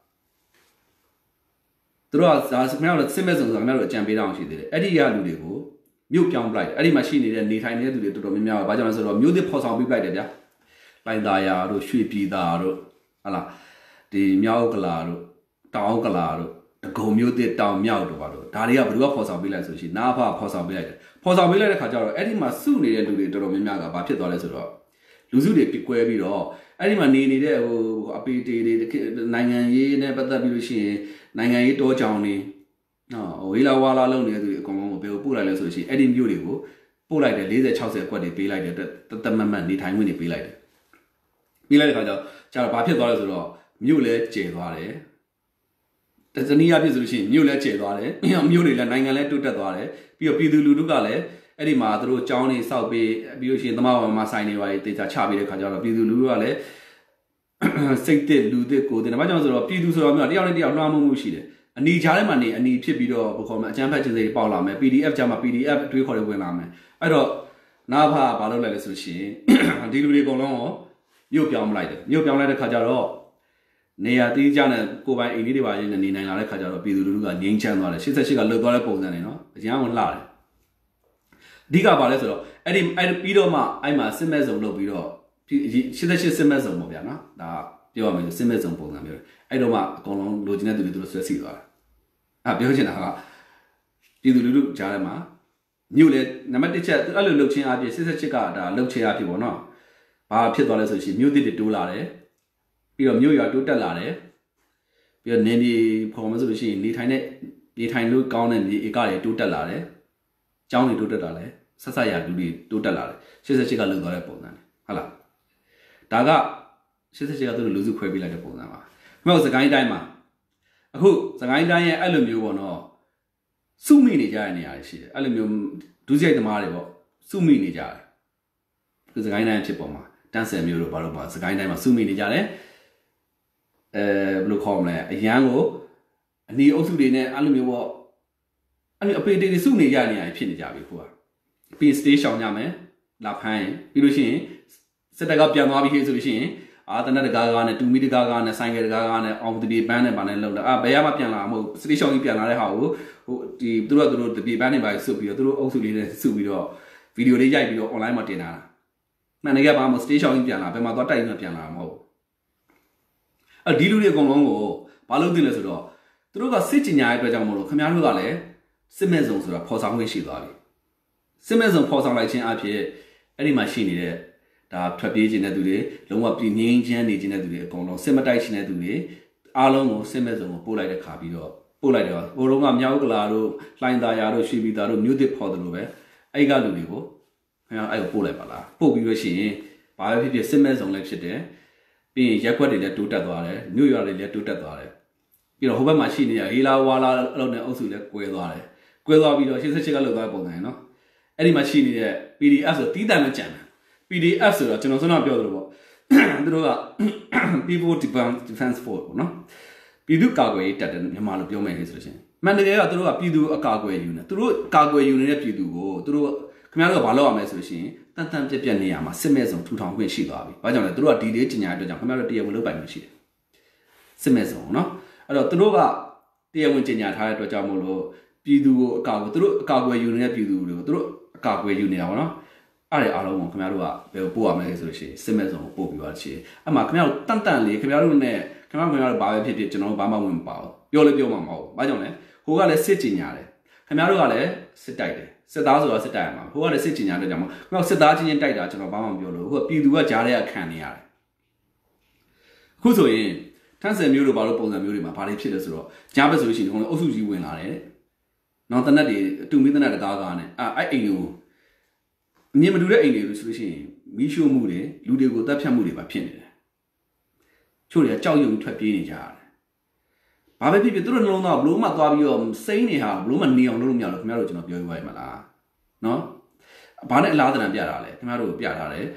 tu ro za sa mya lo sim me song song mya lo jan pe dang shi de ai di ya lu de ko myu pyaung lai ai di ma shi ni de ni thai ne tu de to to mya mya ba ja ma so ro myu de phao sang pi lai de bya lai da ya ro shui pi da ro hala di myao kala ro taw kala roတကုံမျိုးတစ်တောင်မြောက်တော့ပါတော့ဒါတွေကဘယ်သူကဖော်ဆောင်ပေးလိုက်ဆိုရှင်နာဖဖော်ဆောင်ပေးလိုက်တယ်ဖော်ဆောင်ပေးလိုက်တဲ့ခါကျတော့အဲ့ဒီမှာစုနေတဲ့လူတွေတော်တော်များများကဘာဖြစ်သွားလဲဆိုတော့လူစုတွေကွဲပြီးတော့အဲ့ဒီမှာနေနေတဲ့ဟိုအပေတေတွေနိုင်ငံရေးနဲ့ပတ်သက်ပြီးလို့ရှိရင်နိုင်ငံရေးတောကြောင်နေနော်ဝေးလာဝါလာလုံးနေတဲ့သူတွေအကုန်လုံးကိုဘယ်ကိုပို့လိုက်လဲဆိုရှင်အဲ့ဒီမျိုးတွေကိုပို့လိုက်တယ်၄၀ ၆၀ကွက်တွေပေးလိုက်တယ်တတ်မတ်မတ်နေထိုင်ခွင့်တွေပေးလိုက်တယ်ပေးလိုက်တဲ့ခါကျတော့ကျတော့ဘာဖြစ်သွားလဲဆိုတော့မြို့လဲကျယ်သွားတယ်တစနီးရဖြစ်ဆိုလို့ရှိရင်မြို့လဲကျယ်သွားတယ်မြို့တွေလည်းနိုင်ငံလဲတိုးတက်သွားတယ်ပြီးတော့ပြည်သူလူထုကလည်းအဲ့ဒီမှာသူတို့ကြောင်းနေစောက်ပေးပြီးလို့ရှိရင်သမားတော်မှာဆိုင်နေပါလေတေချာချပေးတဲ့ခါကျတော့ပြည်သူလူထုကလည်းစိတ်တစ်လူတစ်ကိုယ်တင်ဒါမှမဟုတ်ဆိုတော့ပြည်သူဆိုတော့မျိုးတယောက်နဲ့တယောက်လွှမ်းမိုးမှုရှိတယ်အနီကြားထဲမှာနေအနီဖြစ်ပြီးတော့ဘယ်ခေါ်မလဲအကျန်းဖတ်ခြင်းတွေပေါက်လာမယ် P D F ကြမှာ P D F တွေးခေါ်တွေဝင်လာမယ်အဲ့တော့နာဖာဘာလုပ်လဲလဲဆိုရှင်ဒီလူတွေအကုန်လုံးကိုမြို့ပြောင်းလိုက်တယ်မြို့ပြောင်းလိုက်တဲ့ခါကျတော့နေရာတီးကြတဲ့ကိုပိုင်အိမ်လေးတွေပါရင်းနေနိုင်လာတဲ့ခါကျတော့ပြည်သူလူထုကငြိမ်းချမ်းသွားတယ်၈၈ကလှုပ်သွားတဲ့ပုံစံတွေနော်အကျန်းဝင်လာတယ်အဓိကပါလဲဆိုတော့အဲ့ဒီအဲ့ပြီးတော့မှအဲ့မှာစစ်မဲ့စုံလုပ်ပြီးတော့၈၈စစ်မဲ့စုံပေါ့ဗျာနော်ဒါပြောရမယ်ဆိုစစ်မဲ့စုံပုံစံမျိုးအဲ့တော့မှအကုန်လုံးလိုချင်တဲ့သူတွေသူတို့ဆွဲစီသွားတယ်အဲ့ပြောချင်တာကပြည်သူလူထုကြားထဲမှာမြို့လေနံပါတ်တစ်ချက်အဲ့လိုလှုပ်ချင်းအပြည့်၈၈ကဒါလှုပ်ချင်းအပြည့်ပေါ့နော်ဘာဖြစ်သွားလဲဆိုရှင်မြို့သစ်တွေတိုးလာတယ်ပြီးတော့မြို့ရွာတိုးတက်လာတယ်ပြီးတော့နေဒီဖော်မဆိုလို့ရှိရင်နေထိုင်တဲ့နေထိုင်လို့ကောင်းတဲ့နေဧကတွေတိုးတက်လာတယ်ကျောင်းတွေတိုးတက်လာတယ်ဆက်ဆက်ရလူတွေတိုးတက်လာတယ်၈၈ကလှုပ်သွားတဲ့ပုံစံဟုတ်လားဒါက၈၈ကသူတို့လူစုခွဲပေးလိုက်တဲ့ပုံစံပါမဟုတ်စကိုင်းတိုင်းမှာအခုစကိုင်းတိုင်းရဲ့အဲ့လိုမျိုးပေါ့နော်စုမိနေကြတဲ့နေရာတွေရှိတယ်အဲ့လိုမျိုးဒုစရိုက်သမားတွေပေါ့စုမိနေကြတယ်ဒီစကိုင်းတိုင်းဖြစ်ပေါ်မှာတန်းဆယ်မျိုးတို့ဘာလို့ပါစကိုင်းတိုင်းမှာစုမိနေကြတယ်အဲဘယ်လိုခေါ်မလဲအရန်ကိုအနီအုပ်စုတွေနဲ့အဲ့လိုမျိုးပေါ့အဲ့လိုအပေတေတွေစုနေကြနေရဖြစ်နေကြပြီခုကပြီးစတေးရှောင်ကြမယ်လာဖမ်းရင်ပြီးလို့ရှိရင်စစ်တပ်ကပြန်သွားပြီဆိုလို့ရှိရင်အာတနက်တကားကားနဲ့တူမီတကားကားနဲ့ဆိုင်ကယ်တကားကားနဲ့အောင်တပြေပန်းနဲ့ဗာနဲ့လောက်တာအာဘယ်ရမှပြန်လာမဟုတ်စတေးရှောင်ကြီးပြန်လာတဲ့ဟာကိုဟိုဒီသူတို့ကသူတို့တပြေပန်းနဲ့ဗာစုပြီးတော့သူတို့အုပ်စုလေးနဲ့စုပြီးတော့ဗီဒီယိုလေးရိုက်ပြီးတော့ online မှာတင်တာမှန်တကယ်ပါမစတေးရှောင်ကြီးပြန်လာဘယ်မှာသွားတိုက်နေပြန်လာမဟုတ်အဲ့ဒီလူတွေအကုန်လုံးကိုဘာလို့တင်လဲဆိုတော့သူတို့ကစစ်ကြင်ညာရဲ့အတွက်ကြောင့်မလို့ခင်ဗျားတို့ကလည်းစစ်မဲ့စုံဆိုတာဖော်ဆောင်ခွင့်ရှိသွားပြီစစ်မဲ့စုံဖော်ဆောင်လိုက်ခြင်းအဖြစ်အဲ့ဒီမှာရှိနေတဲ့ဒါထွက်ပြေးခြင်းတဲ့သူတွေလုံးဝပြည်ငြိမ်းချမ်းနေခြင်းတဲ့သူတွေအကုန်လုံးစစ်မတိုက်ခြင်းတဲ့သူတွေအားလုံးကိုစစ်မဲ့စုံကိုပို့လိုက်တဲ့ခါပြီးတော့ပို့လိုက်တယ်ဟိုလုံးကမြောက်ကလာတို့လှိုင်းသာယာတို့ရွှေပြည်သာတို့မြို့သစ်ဖော်တယ်လို့ပဲအဲ့ကလူတွေကိုခင်ဗျားအဲ့ကိုပို့လိုက်ပါလားပို့ပြီးလို့ရှိရင်ဘာပဲဖြစ်ဖြစ်စစ်မဲ့စုံလည်းဖြစ်တယ်ပြီးရင်ရက်ွက်တွေလည်းတိုးတက်သွားတယ်မြို့ရွာတွေလည်းတိုးတက်သွားတယ်ပြီးတော့ဟိုဘက်မှာရှိနေတဲ့ဟီလာဝါလာလောက်တဲ့အုပ်စုလည်းကွဲသွားတယ်ကွဲသွားပြီးတော့၈၈ကလောက်သွားပုံစံနော်အဲ့ဒီမှာရှိနေတဲ့ P D F ဆိုတီးတန်နဲ့ကြံတယ် P D F ဆိုတော့ကျွန်တော်စနောက်ပြောသလိုပေါ့သူတို့က People Defense Force ပေါ့နော်ပြည်သူ့ကာကွယ်ရေးတပ်တယ်မြန်မာလိုပြောမယ်ဆိုလို့ရှိရင်မှန်တကယ်ကသူတို့ကပြည်သူအကာအကွယ်ယူနေသူတို့ကာကွယ်ယူနေတဲ့ပြည်သူကိုသူတို့ခင်ဗျားတို့ကဘာလုပ်ရမလဲဆိုလို့ရှိရင်တန်တန်ပြက်ပြက်နေရမှာစစ်မဲ့စုံထူထောင်ခွင့်ရှိသွားပြီ။ဘာကြောင့်လဲသူတို့ကဒီလေးကျင်ညာအတွက်ကြောင့်ခင်ဗျားတို့တရားဝင်လုပ်ပိုင်မှုရှိတယ်။စစ်မဲ့စုံနော်။အဲ့တော့သူတို့ကတရားဝင်ကျင်ညာထားတဲ့အတွက်ကြောင့်မို့လို့ပြည်သူကိုအကာကိုသူတို့အကာကွယ်ယူနေတဲ့ပြည်သူတွေကိုသူတို့အကာကွယ်ယူနေတာပေါ့နော်။အဲ့ဒီအားလုံးကိုခင်ဗျားတို့ကဘယ်ကိုပို့ရမလဲဆိုလို့ရှိရင်စစ်မဲ့စုံကိုပို့ပြီးသွားချေ။အဲ့မှာခင်ဗျားတို့တန်တန်လေးခင်ဗျားတို့နဲ့ခင်ဗျားခင်ဗျားတို့ဘာပဲဖြစ်ဖြစ်ကျွန်တော်တို့ဘာမှဝင်မပါဘူး။ပြောလည်းပြောမှာမဟုတ်ဘူး။ဘာကြောင့်လဲ။ဟိုကလည်းစစ်ကျင်ညာတယ်။ခင်ဗျားတို့ကလည်းစစ်တိုက်တယ်။စစ်သားဆိုတော့စစ်တိုက်ရမှာဟိုကလည်းစစ်ကျင်ညာတဲ့ကြောင့်မဟုတ်စစ်သားချင်းချင်းတိုက်တာကျွန်တော်ဘာမှမပြောလို့ဟိုကပြည်သူကကြားထဲကခံနေရတယ်အခုဆိုရင်ထန်းဆယ်မျိုးတို့ဘာလို့ပုံစံမျိုးတွေမှာဘာတွေဖြစ်လဲဆိုတော့ကြားဘက်ဆိုလို့ရှိရင်ဒီကောင်အုပ်စုကြီးဝင်လာတယ်နောက်တနက်တွေတူမီတနက်တကားကားနဲ့အဲ့အဲ့အိမ်ကိုအမြင်မတူတဲ့အိမ်တွေလို့ဆိုလို့ရှိရင်မီးရှို့မှုတွေလူတွေကိုတပ်ဖြတ်မှုတွေပါဖြစ်နေတယ်ချို့တွေကကြောက်ရွံ့ထွက်ပြေးနေကြရတယ်ဘာပဲဖြစ်ဖြစ်သူတို့နှလုံးသားဘလို့မှသွားပြီးတော့စိမ့်နေဟာဘလို့မှနေအောင်လုပ်လို့မရတော့ခင်ဗျားတို့ကျွန်တော်ပြောပြရမှာလားနော်ဘာနဲ့အလားတန်ပြတာလဲခင်ဗျားတို့ပြထားတယ်ဒ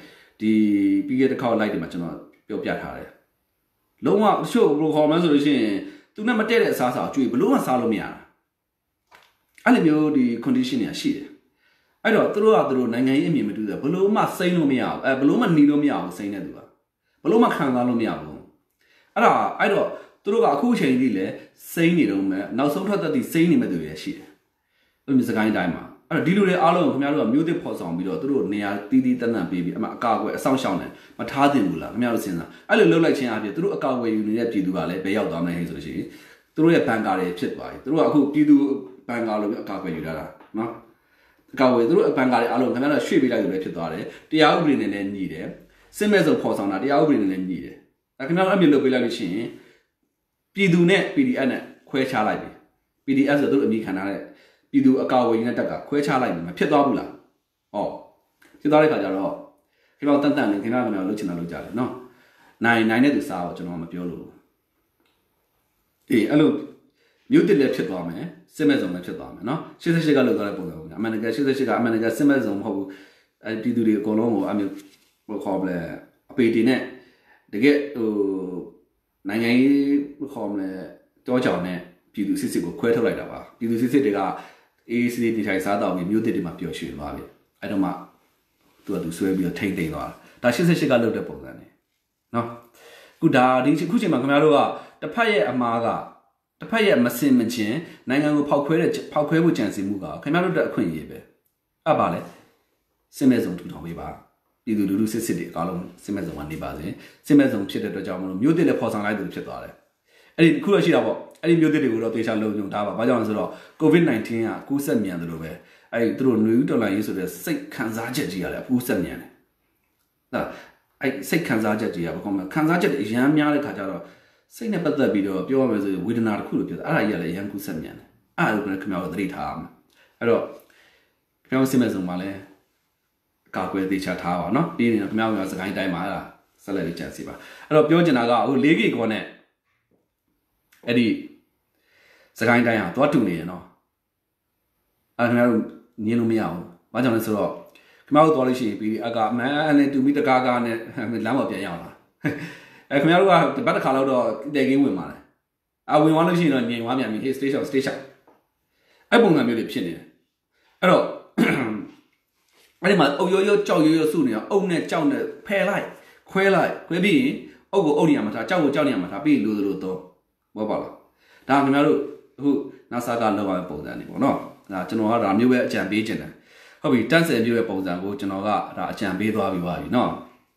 ဒီပြီးခဲ့တဲ့ခေါက်လိုက်တယ်မှာကျွန်တော်ပြောပြထားတယ်လုံးဝတချို့ဘယ်လိုခေါ်မှန်းဆိုလို့ရှိရင်သူနဲ့မတည့်တဲ့အစားအစာအကျွေးဘလို့မှစားလို့မရတာအဲ့လိုမျိုးဒီ condition တွေရှိတယ်အဲ့တော့သူတို့ကသူတို့နိုင်ငံရေးအမြင်မတူတယ်ဘလို့မှစိမ့်လို့မရဘူးအဲဘလို့မှหนีလို့မရဘူးစိမ့်တဲ့သူကဘလို့မှခံစားလို့မရဘူးအဲ့ဒါအဲ့တော့သူတို့ကအခုအချိန်ကြီးလဲစိမ့်နေတော့မဲ့နောက်ဆုံးထွက်သက်သည့်စိမ့်နေမဲ့သူတွေရှိတယ်အဲ့ဒီစကိုင်းတိုင်းမှာအဲ့တော့ဒီလိုတွေအားလုံးကိုခင်ဗျားတို့ကမျိုးသစ်ဖော်ဆောင်ပြီးတော့သူတို့နေရာတီးတီးတန်းတန်းပေးပြီးအမှအကာအကွယ်အဆောင်ရှောင်းတယ်မထားသင့်ဘူးလားခင်ဗျားတို့စဉ်းစားအဲ့လိုလှုပ်လိုက်ခြင်းအပြင်သူတို့အကာအကွယ်ယူနေတဲ့ပြည်သူကလည်းဘယ်ရောက်သွားမလဲဆိုလို့ရှိရင်သူတို့ရဲ့ဘန်ကာတွေဖြစ်သွားပြီသူတို့ကအခုပြည်သူဘန်ကာလိုအကာအကွယ်ယူလာတာနော်အကာအကွယ်သူတို့ဘန်ကာတွေအားလုံးခင်ဗျားတို့ရွှေ့ပေးလိုက်လို့လည်းဖြစ်သွားတယ်တရားဥပဒေနဲ့လည်းညီတယ်စစ်မဲ့စုံဖော်ဆောင်တာတရားဥပဒေနဲ့လည်းညီတယ်အဲခင်ဗျားတို့အမြင်လုပ်ပေးလိုက်လို့ရှိရင်ပြည်သူနဲ့ P D F နဲ့ခွဲခြားလိုက်ပြီ P D F ဆိုသူတို့အမိခံထားတဲ့ပြည်သူအကာအကွယ်နဲ့တက်ကခွဲခြားလိုက်ပြီမဖြစ်သွားဘူးလားဟောဖြစ်သွားတဲ့ခါကျတော့ခင်ဗျားတန်တန်လေးခင်ဗျားခင်ဗျားလုပ်ချင်တာလုပ်ကြတယ်နော်နိုင်နိုင်တဲ့သူစားတော့ကျွန်တော်မပြောလို့အေးအဲ့လိုမြို့တစ်လည်းဖြစ်သွားမယ်စစ်မဲ့စုံလည်းဖြစ်သွားမယ်နော်ရှစ်ဆယ့်ရှစ်ကလောက်သွားတဲ့ပုံစံပေါ့အမှန်တကယ်ရှစ်ဆယ့်ရှစ်ကအမှန်တကယ်စစ်မဲ့စုံမဟုတ်ဘူးအဲပြည်သူတွေအကုန်လုံးကိုအမျိုးဘယ်ခေါ်မလဲအပေတီနဲ့တကယ်ဟိုနိုင်ငံရေးဘယ်ခေါ်မလဲတောကြောင်နဲ့ပြည်သူစစ်စစ်ကိုခွဲထုတ်လိုက်တာပါပြည်သူစစ်စစ်တွေကအေးစစ်တီထိုင်စားတော့ပြီးမြို့တစ်တွေမှာပျော်ရွှင်သွားပြီအဲ့တော့မှသူကသူဆွဲပြီးတော့ထိမ့်သိမ့်သွားတာဒါရှစ်ဆယ့်ရှစ်ကလောက်တဲ့ပုံစံနေနော်ခုဒါဒီခုချိန်မှာခင်ဗျားတို့ကတစ်ဖက်ရဲ့အမားကတစ်ဖက်ရဲ့မစင်မချင်းနိုင်ငံကိုဖောက်ခွဲတဲ့ဖောက်ခွဲဖို့ကြံစည်မှုကခင်ဗျားတို့တဲ့အခွင့်အရေးပဲအဲ့ပါလေစစ်မဲ့စုံထူထောင်ပေးပါပြည်သူလူထုစစ်စစ်တွေအကားလုံးစစ်မဲ့စုံမှာနေပါစေစစ်မဲ့စုံဖြစ်တဲ့အတွက်ကြောင့်မလို့မြို့တစ်လည်းဖော်ဆောင်လိုက်သူဖြစ်သွားတယ်အဲ့ဒီခုတော့ရှိတာပေါ့အဲ့ဒီမြို့တစ်တွေကိုတော့တေချာလုံုံထားပါဘာကြောင့်လဲဆိုတော့ COVID nineteen ကကူးစက်မြန်တယ်လို့ပဲအဲ့ဒီသူတို့နွေဦးတော်လိုင်းရေးဆိုတဲ့စိတ်ခံစားချက်ကြီးရတယ်ကူးစက်မြန်တယ်ဟုတ်အဲ့စိတ်ခံစားချက်ကြီးရဘာကောမလဲခံစားချက်တွေအရန်များတဲ့ခါကျတော့စိတ်နဲ့ပတ်သက်ပြီးတော့ပြောရမယ်ဆိုရင်ဝေဒနာတစ်ခုလို့ပြောတာအဲ့ဒါကြီးကလည်းအရန်ကူးစက်မြန်တယ်အဲ့ဒါကိုခင်ဗျားတို့သတိထားအောင်အဲ့တော့ခင်ဗျားတို့စစ်မဲ့စုံမှာလဲကာကွယ်သေးချာထားပါနော်ပြီးရင်ခင်ဗျားတို့စကိုင်းတိုင်းမှာအဲ့ဒါဆက်လက်ပြီးကြံစီပါအဲ့တော့ပြောချင်တာကဟို၄ G ကောနဲ့အဲ့ဒီစကိုင်းတိုင်းဟာသွားတူနေရနော်အဲ့ခင်ဗျားတို့ညင်းလို့မရဘူးဘာကြောင့်လဲဆိုတော့ခင်ဗျားတို့သွားလို့ရှိရင်ပြီးအကအမှန်အနဲ့တူပြီးတကားကားနဲ့လမ်းပေါ်ပြန်ရောက်လာအဲခင်ဗျားတို့ကတပတ်တစ်ခါလောက်တော့တဲကင်းဝင်ပါတယ်အဝင်သွားလို့ရှိရင်တော့ညင်သွားပြန်ပြီ hey station station အဲ့ပုံစံမျိုးတွေဖြစ်နေတယ်အဲ့တော့အဲ့ဒီမှာအုပ်ရိုးရိုးကြောက်ရိုးရိုးစုနေအောင်အုပ်နဲ့ကြောက်နဲ့ဖယ်လိုက်ခွဲလိုက်ခွဲပြီးရင်အုပ်ကိုအုပ်နေရမှာထားကြောက်ကိုကြောက်နေရမှာထားပြီးလူလိုတော့ဘောပါလားဒါခင်ဗျားတို့အခု NASA ကလောက်ရတဲ့ပုံစံနေပေါ့နော်ဒါကျွန်တော်ကဒါမျိုးပဲအကြံပေးခြင်းတယ်ဟုတ်ပြီတန်းစင်မျိုးရဲ့ပုံစံကိုကျွန်တော်ကဒါအကြံပေးသွားပြီးပါပြီနော်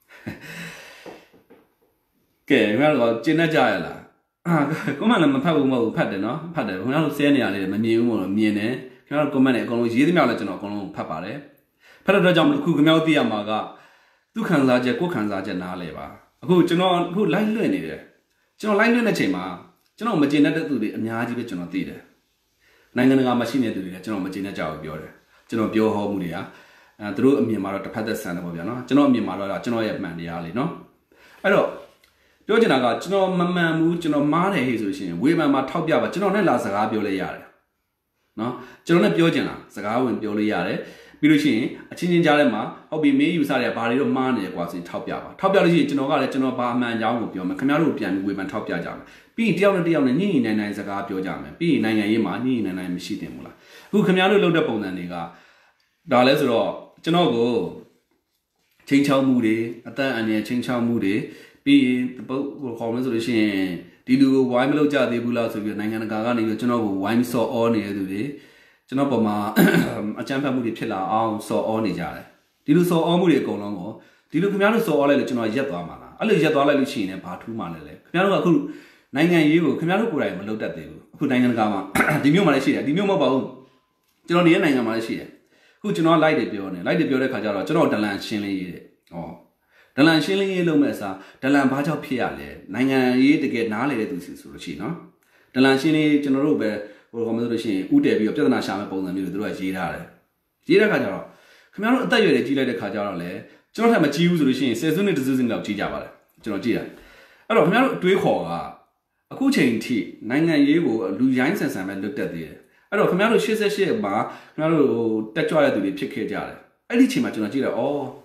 ကဲခင်ဗျားတို့ကျင်းတတ်ကြရလားကွန်မန့်လည်းမဖတ်ဘူးမဟုတ်ဘူးဖတ်တယ်နော်ဖတ်တယ်ခင်ဗျားတို့ဆဲနေရလေမမြင်ဘူးမို့လို့မြင်တယ်ခင်ဗျားတို့ကွန်မန့်လည်းအကုန်လုံးရေးသမျှလည်းကျွန်တော်အကုန်လုံးဖတ်ပါတယ်ဖတ်တဲ့အတွက်ကြောင့်အခုခင်ဗျားတို့သိရမှာကသူခံစားချက်ကိုခံစားချက်နားလဲပါအခုကျွန်တော်အခု live လွှင့်နေတယ်ကျွန်တော် live လွှင့်တဲ့ချိန်မှာကျွန်တော်မကျင်တတ်တဲ့သူတွေအများကြီးပဲကျွန်တော်သိတယ်နိုင်ငံတကာမှာရှိနေတဲ့သူတွေလည်းကျွန်တော်မကျင်တတ်ကြဘူးပြောတယ်ကျွန်တော်ပြောဟောမှုတွေကအဲသူတို့အမြင်မှာတော့တစ်ဖက်သက်ဆန်တယ်ပေါ့ဗျာနော်ကျွန်တော်အမြင်မှာတော့ကျွန်တော်ရဲ့မှန်တရားလေးနော်အဲ့တော့ပြောချင်တာကကျွန်တော်မမှန်ဘူးကျွန်တော်မားတယ်ဟေ့ဆိုရှင်ဝေဖန်မှာထောက်ပြပါကျွန်တော်နဲ့လာစကားပြောလဲရတယ်နော်ကျွန်တော်နဲ့ပြောချင်တာစကားဝင်ပြောလို့ရတယ်ပြီးလို့ရှိရင်အချင်းချင်းကြားထဲမှာဟုတ်ပြီမင်းယူဆတယ်ဘာတွေတော့မားနေတယ်ကွာဆိုထောက်ပြပါထောက်ပြလို့ရှိရင်ကျွန်တော်ကလည်းကျွန်တော်ဘာအမှန်ကြောင်းကိုပြောမယ်ခင်ဗျားတို့ပြန်ပြီးဝေဖန်ထောက်ပြကြမယ်ပြီးရင်တယောက်နဲ့တယောက်နဲ့ညှိညှိနိုင်နိုင်စကားပြောကြမယ်ပြီးရင်နိုင်ငံရေးမှာညှိညှိနိုင်နိုင်မရှိတင်ဘူးလားအခုခင်ဗျားတို့လုပ်တဲ့ပုံစံတွေကဒါလဲဆိုတော့ကျွန်တော်ကိုချင်းချောင်းမှုတွေအတန်အန်ရဲ့ချင်းချောင်းမှုတွေပြီးရင်ပုတ်ခေါ်မယ်ဆိုလို့ရှိရင်ဒီလူကိုဝိုင်းမလုပ်ကြသေးဘူးလားဆိုပြီးနိုင်ငံတကာကနေပြီးကျွန်တော်ကိုဝိုင်းဆော့အောနေတဲ့သူတွေကျွန်တော်ပုံမှာအကြမ်းဖက်မှုတွေဖြစ်လာအောင်ဆော်အောနေကြတယ်ဒီလိုဆော်အောမှုတွေအကုန်လုံးကိုဒီလိုခင်ဗျားတို့ဆော်အောလိုက်လို့ကျွန်တော်ရက်သွားမှာလားအဲ့လိုရက်သွားလိုက်လို့ရှိရင်လည်းဘာထူးမှလဲလေခင်ဗျားတို့ကအခုနိုင်ငံရေးကိုခင်ဗျားတို့ကိုယ်တိုင်မလုပ်တတ်သေးဘူးအခုနိုင်ငံတကာမှာဒီမျိုးမှလည်းရှိတယ်ဒီမျိုးမဟုတ်ပါဘူးကျွန်တော်နေတဲ့နိုင်ငံမှာလည်းရှိတယ်အခုကျွန်တော် live တွေပြောနေ live တွေပြောတဲ့ခါကျတော့ကျွန်တော်ဒလန်ရှင်းလင်းရေးတဲ့ဩဒလန်ရှင်းလင်းရေးလုပ်မဲ့အစားဒလန်ဘာကြောင့်ဖြစ်ရလဲနိုင်ငံရေးတကယ်နားလေတဲ့သူစီဆိုလို့ရှိရင်နော်ဒလန်ရှင်းလင်းကျွန်တော်တို့ပဲဟိုကောင်မဆိုလို့ရှိရင်ဥတည်ပြီးတော့ပြဿနာရှာမဲ့ပုံစံမျိုးတွေသူတို့ကရေးထားတယ်ရေးတဲ့ခါကျတော့ခင်ဗျားတို့အသက်အရွယ်တွေကြီးလိုက်တဲ့ခါကျတော့လေကျွန်တော်ထက်မကြီးဘူးဆိုလို့ရှိရင်ဆယ်စုနှစ်တစ်စုနှစ်လောက်ကြီးကြပါတယ်ကျွန်တော်ကြည့်တယ်အဲ့တော့ခင်ဗျားတို့အတွေးခေါ်ကအခုချိန်ထိနိုင်ငံရေးကိုလူရိုင်းဆန်ဆန်ပဲလွတ်တက်သေးတယ်အဲ့တော့ခင်ဗျားတို့ရှစ်ဆယ့်ရှစ်မှာခင်ဗျားတို့တက်ကြွတဲ့သူတွေဖြစ်ခဲ့ကြတယ်အဲ့ဒီချိန်မှာကျွန်တော်ကြည့်တော့ဩ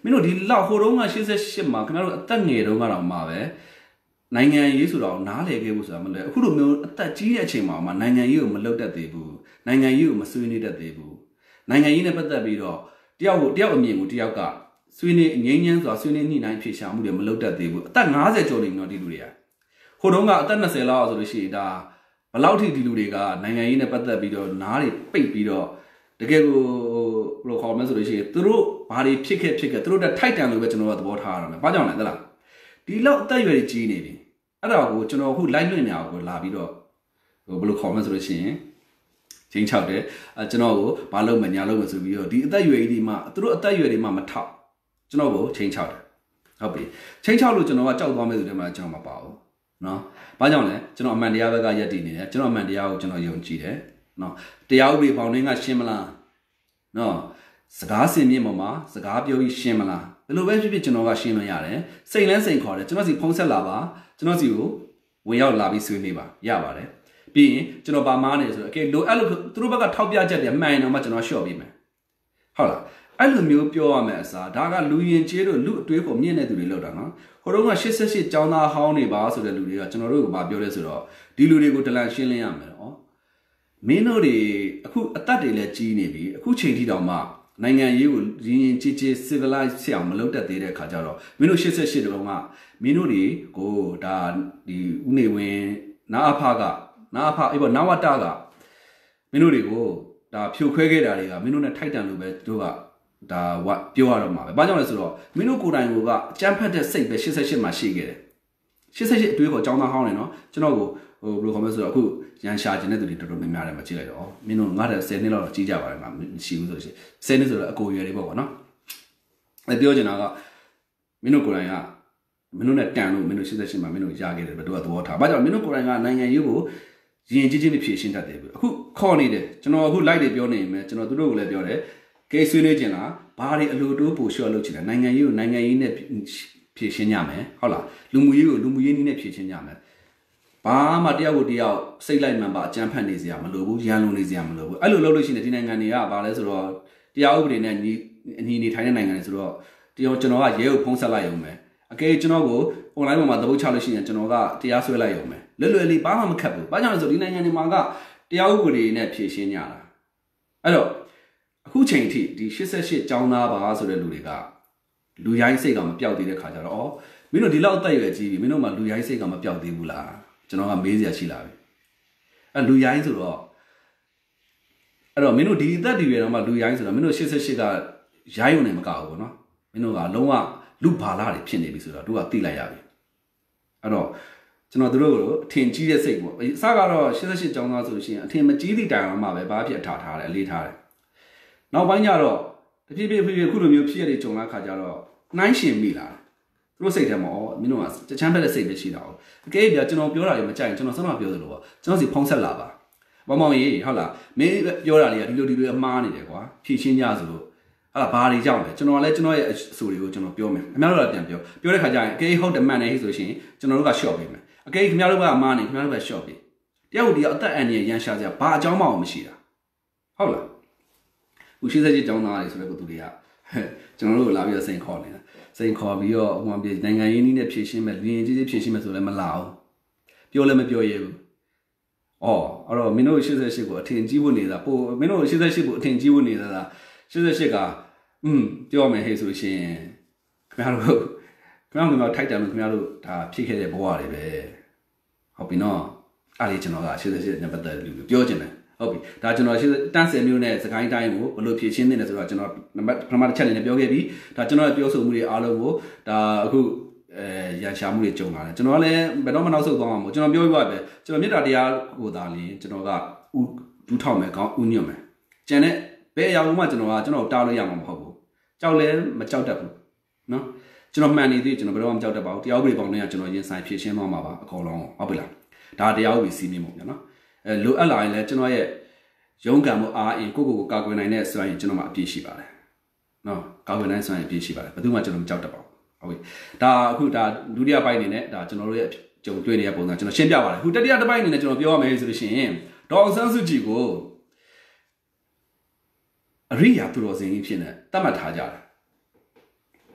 မင်းတို့ဒီလောက်ဟိုတုန်းကရှစ်ဆက်ရှစ်မှာခင်ဗျားတို့အသက်ငယ်တုန်းကတော့မှာပဲနိုင်ငံရေးဆိုတော့နားလည်ခဲ့ဖို့ဆိုတာမလဲအခုလိုမျိုးအသက်ကြီးတဲ့အချိန်မှာမှနိုင်ငံရေးကိုမလုပ်တတ်သေးဘူးနိုင်ငံရေးကိုမဆွေးနွေးတတ်သေးဘူးနိုင်ငံရေးနဲ့ပတ်သက်ပြီးတော့တယောက်ကိုတယောက်အမြင်ကိုတယောက်ကဆွေးနွေးငြိမ်းချမ်းစွာဆွေးနွေးညှိနှိုင်းဖြေရှာမှုတွေမလုပ်တတ်သေးဘူးအသက်၅၀ကျော်နေပြီတော့ဒီလူတွေကဟိုတုန်းကအသက်၂၀လောက်ဆိုလို့ရှိရင်ဒါဘလောက်ထိဒီလူတွေကနိုင်ငံရေးနဲ့ပတ်သက်ပြီးတော့နားတွေပိတ်ပြီးတော့တကယ်ကိုဘယ်လိုခေါ်မလဲဆိုလို့ရှိရင်သူတို့ဘာတွေဖြစ်ခဲ့ဖြစ်ခဲ့သူတို့တက်ထိုက်တန်လို့ပဲကျွန်တော်ကသဘောထားရတာမယ်ဘာကြောင့်လဲသလားဒီလောက်အသက်အရွယ်ကြီးနေပြီအဲ့ဒါကိုကျွန်တော်အခုလိုက်လွင့်နေအောင်ကိုလာပြီးတော့ဟိုဘယ်လိုခေါ်မလဲဆိုလို့ရှိရင်ချင်းချောက်တယ်အဲကျွန်တော်ကိုဘာလုပ်မညာလုပ်မဆိုပြီးတော့ဒီအသက်အရွယ်ကြီးမှသူတို့အသက်အရွယ်တွေမှမထောက်ကျွန်တော်ကိုချင်းချောက်တယ်ဟုတ်ပြီချင်းချောက်လို့ကျွန်တော်ကကြောက်သွားမယ်ဆိုတဲ့မှာကျွန်တော်မပါဘူးနော်ဘာကြောင့်လဲကျွန်တော်အမှန်တရားဘက်ကယက်တည်နေတယ်ကျွန်တော်အမှန်တရားကိုကျွန်တော်ယုံကြည်တယ်နော်တရားဥပဒေပေါင်းတွေကရှင်းမလားနော်စကားစင်မြင့်ပေါ်မှာစကားပြောပြီးရှင်းမလားဘယ်လိုပဲဖြစ်ဖြစ်ကျွန်တော်ကရှင်းလို့ရတယ်စိတ်လဲစိတ်ခေါ်တယ်ကျွန်တော်စီဖုံးဆက်လာပါကျွန်တော်စီကိုဝင်ရောက်လာပြီးဆွေးနွေးပါရပါတယ်ပြီးရင်ကျွန်တော်ပါမားနေဆိုတော့ okay လိုအဲ့လိုသူတို့ဘက်ကထောက်ပြချက်တွေမှန်ရင်တော့မှကျွန်တော်ရှော့ပေးမယ်ဟုတ်လားအဲ့လိုမျိုးပြောရမယ်အစားဒါကလူရင်ကျေးတို့လူအတွေးကိုမြင့်တဲ့သူတွေလောက်တာနော်ဟိုတုန်းကရှစ်ဆယ့်ရှစ်ကျောင်းသားဟောင်းတွေပါဆိုတဲ့လူတွေကကျွန်တော်တို့ကဘာပြောလဲဆိုတော့ဒီလူတွေကိုတလန်ရှင်းလင်းရမယ်နော်မင်းတို့တွေအခုအသက်တွေလည်းကြီးနေပြီအခုချိန်ထိတောင်မှနိုင်ငံရေးကိုရင်းရင်ကြီးကြီး civilize ဖြစ်အောင်မလုပ်တတ်သေးတဲ့ခါကျတော့မင်းတို့ရှစ်ဆယ့်ရှစ်တုန်းကမင်းတို့တွေကိုဒါဒီဦးနေဝင်းနာအဖကနာအဖအေးပေါ့နဝတကမင်းတို့တွေကိုဒါဖြိုခွဲခဲ့တာတွေကမင်းတို့နဲ့ထိုက်တန်လို့ပဲတို့ကဒါဝပြောရတော့မှာပဲဘာကြောင့်လဲဆိုတော့မင်းတို့ကိုယ်တိုင်ကအကြမ်းဖက်တဲ့စိတ်ပဲရှစ်ဆယ့်ရှစ်မှာရှိခဲ့တယ်ရှစ်ဆယ့်ရှစ်အတွေးကိုအကြောင်းသားဟောင်းနေနော်ကျွန်တော်ကိုဟိုဘယ်လိုခေါ်မလဲဆိုတော့အခုရန်ရှာခြင်းတဲ့သူတွေတော်တော်များများတယ်မကြည့်လိုက်တော့မင်းတို့ငါတဲ့ဆယ်နှစ်လောက်တော့ကြီးကြပါတယ်မှာမရှိဘူးဆိုလို့ရှိရင်ဆယ်နှစ်ဆိုတော့အကိုရွယ်တွေပေါ့ကွာနော်အဲပြောချင်တာကမင်းတို့ကိုယ်တိုင်ကမင်းတို့နဲ့တန်လို့မင်းတို့ရှစ်ဆယ့်ရှစ်မှာမင်းတို့ရခဲ့တယ်ဘယ်သူကသဘောထားဘာကြောင့်မင်းတို့ကိုယ်တိုင်ကနိုင်ငံရေးကိုရင်ကြီးကြီးနဲ့ဖြည့်ရှင်းတတ်တယ်အခုခေါ်နေတယ်ကျွန်တော်အခုလိုက်တွေပြောနေမယ်ကျွန်တော်တို့ကိုလည်းပြောတယ်ကဲဆွေးနွေးခြင်းလားဘာတွေအလိုတိုးပို့လျှော့လုပ်ချင်လဲနိုင်ငံရေးကိုနိုင်ငံရေးနဲ့ဖြည့်ရှင်းကြမယ်ဟုတ်လားလူမှုရေးကိုလူမှုရေးနည်းနဲ့ဖြည့်ရှင်းကြမယ်ဘာမှတယောက်ကိုတယောက်စိတ်လိုက်မှန်ပါအကြမ်းဖက်နေစရာမလိုဘူးရန်လုံနေစရာမလိုဘူးအဲ့လိုလုပ်လို့ရှိရင်ဒီနိုင်ငံတွေကဘာလဲဆိုတော့တရားဥပဒေနဲ့ညီအညီနေထိုင်တဲ့နိုင်ငံတွေဆိုတော့တယောက်ကျွန်တော်ကရဲကိုဖုံးဆက်လိုက်ရုံပဲအကယ်ကျွန်တော်ကို online ပေါ်မှာသဘောချလို့ရှိရင်ကျွန်တော်ကတရားစွဲလိုက်ရုံပဲလွယ်လွယ်လေးဘာမှမခက်ဘူးဘာကြောင့်လဲဆိုဒီနိုင်ငံတွေမှာကတရားဥပဒေနဲ့ဖြည့်ရှင်းကြတာအဲ့တော့အခုချိန်ထိဒီရှစ်ဆယ့်ရှစ်ကျောင်းသားပါဆိုတဲ့လူတွေကလူရိုင်းစိတ်ကမပြောက်သေးတဲ့ခါကျတော့အော်မင်းတို့ဒီလောက်အသက်ရွယ်ကြီးပြီမင်းတို့မှလူရိုင်းစိတ်ကမပြောက်သေးဘူးလားကျွန်တော်ကမေးစရာရှိလာပြီအဲလူရိုင်းဆိုတော့အဲ့တော့မင်းတို့ဒီအသက်ဒီရွယ်တော့မှလူရိုင်းဆိုတော့မင်းတို့ရှစ်ဆယ့်ရှစ်ကရိုင်းုံနဲ့မကောက်ဘူးနော်မင်းတို့ကလုံးဝလူဘာလာတွေဖြစ်နေပြီဆိုတော့တို့ကသိလိုက်ရပြီအဲ့တော့ကျွန်တော်တို့ကိုအထင်ကြီးတဲ့စိတ်ပေါ့အစကတော့ရှစ်ဆယ့်ရှစ်ကျောင်းသားဆိုလို့ရှိရင်အထင်မကြီးသည့်တိုင်အောင်မှပဲဘာဖြစ်အထာထားတယ်အလေးထားတယ်နောက်ပိုင်းကျတော့တဖြည်းဖြည်းဖြည်းဖြည်းခုလိုမျိုးဖြစ်ရတဲ့ဂျုံလာခါကျတော့နှိုင်းရှင်မိလာတယ်သူတို့စိတ်ထဲမှာဩမင်းတို့ကချမ်းဖက်တဲ့စိတ်ပဲရှိတာ哦အကယ်၍ကျွန်တော်ပြောတာတွေမကြိုက်ရင်ကျွန်တော်ဆက်မပြောသလိုပေါ့ကျွန်တော်စီဖုံးဆက်လာပါမောင်မောင်ကြီးဟုတ်လားမင်းပြောတာတွေကဒီလိုဒီလိုအမှားနေတယ်ကွာဖြည့်ရှင်းကြဆိုလို့ဟာဘာတွေကြောက်လဲကျွန်တော်လည်းကျွန်တော်ရဲ့အဆိုတွေကိုကျွန်တော်ပြောမယ်အများတို့ကပြန်ပြောပြောတဲ့ခါကျရင်အကယ်ဟုတ်တယ်မှန်တယ်ဟိဆိုရှင်ကျွန်တော်တို့က short ပေးမယ်အကယ်ခင်ဗျားတို့ကမှားနေခင်ဗျားတို့က short ပေးတယောက်ဒီကအသက်အန္တရာယ်ရန်ရှာစရာဘာအကြောင်းမှမရှိတာဟုတ်လားဦးရှိစကြီးကျောင်းသားတွေဆိုတဲ့ကိုသူတွေကကျွန်တော်တို့ကိုလာပြီးတော့စိန်ခေါ်နေတာစိန်ခေါ်ပြီးတော့ဟိုမှာပြည်နိုင်ငံရင်းနှီးနဲ့ဖြည့်ရှင်းမဲ့လူရင်ကြီးကြီးဖြည့်ရှင်းမဲ့ဆိုလည်းမလာဘူးပြောလည်းမပြောရဘူးအော်အဲ့တော့မင်းတို့ရှစ်ဆယ့်ရှစ်ကိုအထင်ကြီးဖို့နေတာပို့မင်းတို့ရှစ်ဆယ့်ရှစ်ကိုအထင်ကြီးဖို့နေတာရှစ်ဆယ့်ရှစ်ကอืมပြောမယ်ဟဲ့ဆိုရှင်ခင်ဗျားတို့ခင်ဗျားတို့ကထိုက်တယ်လို့ခင်ဗျားတို့ဒါဖြည့်ခဲ့တဲ့ဘဝတွေပဲဟုတ်ပြီနော်အဲ့ဒီကျွန်တော်ကရှစ်ဆယ့်ရှစ်နဲ့ပတ်သက်လို့ပြောချင်တယ်ဟုတ်ပြီဒါကျွန်တော်တန်းဆယ်မျိုးနဲ့စကိုင်းတိုင်းကိုဘယ်လိုဖြည့်ရှင်းနေလဲဆိုတော့ကျွန်တော်ပထမတစ်ချက်အနေနဲ့ပြောခဲ့ပြီးဒါကျွန်တော်ရဲ့ပြောဆိုမှုတွေအားလုံးကိုဒါအခုအဲရန်ရှာမှုတွေကြုံလာတယ်ကျွန်တော်လည်းဘယ်တော့မှနောက်ဆုတ်သွားမှာမဟုတ်ကျွန်တော်ပြောပြပါပဲကျွန်တော်မေတ္တာတရားကိုသာလင်းကျွန်တော်ကဥဒူးထောက်မယ်ကောင်းဥညွတ်မယ်ကျန်တဲ့ဘယ်အရာမှကျွန်တော်ကကျွန်တော်တားလို့ရမှာမဟုတ်ဘူးကြောက်လည်းမကြောက်တတ်ဘူးနော်ကျွန်တော်မှန်နေသေးကျွန်တော်ဘယ်တော့မှမကြောက်တတ်ပါဘူးတရားဥပဒေပေါင်းတွေကကျွန်တော်ရင်ဆိုင်ဖြည့်ရှင်းသွားမှာပါအကုန်လုံးဟုတ်ပြီလားဒါတရားဥပဒေစီးမြင်မှုညနော်အဲလိုအပ်လာရင်လည်းကျွန်တော်ရဲ့ရုံးကံမှုအားအင်ကိုကိုကိုကာကွယ်နိုင်တဲ့စွမ်းရည်ကျွန်တော်မှအပြည့်ရှိပါတယ်နော်ကာကွယ်နိုင်စွမ်းရည်အပြည့်ရှိပါတယ်ဘယ်သူမှကျွန်တော်မကြောက်တတ်ပါဘူးဟုတ်ပြီဒါအခုဒါဒုတိယပိုင်းအနေနဲ့ဒါကျွန်တော်တို့ရဲ့ကြုံတွေ့နေတဲ့ပုံစံကျွန်တော်ရှင်းပြပါတယ်အခုတတိယတစ်ပိုင်းအနေနဲ့ကျွန်တော်ပြောရမယ်ဆိုလို့ရှိရင်ဒေါ်အောင်ဆန်းစုကြည်ကိုအရိယာသူတော်စင်ကြီးဖြစ်နေတတ်မှတ်ထားကြတယ်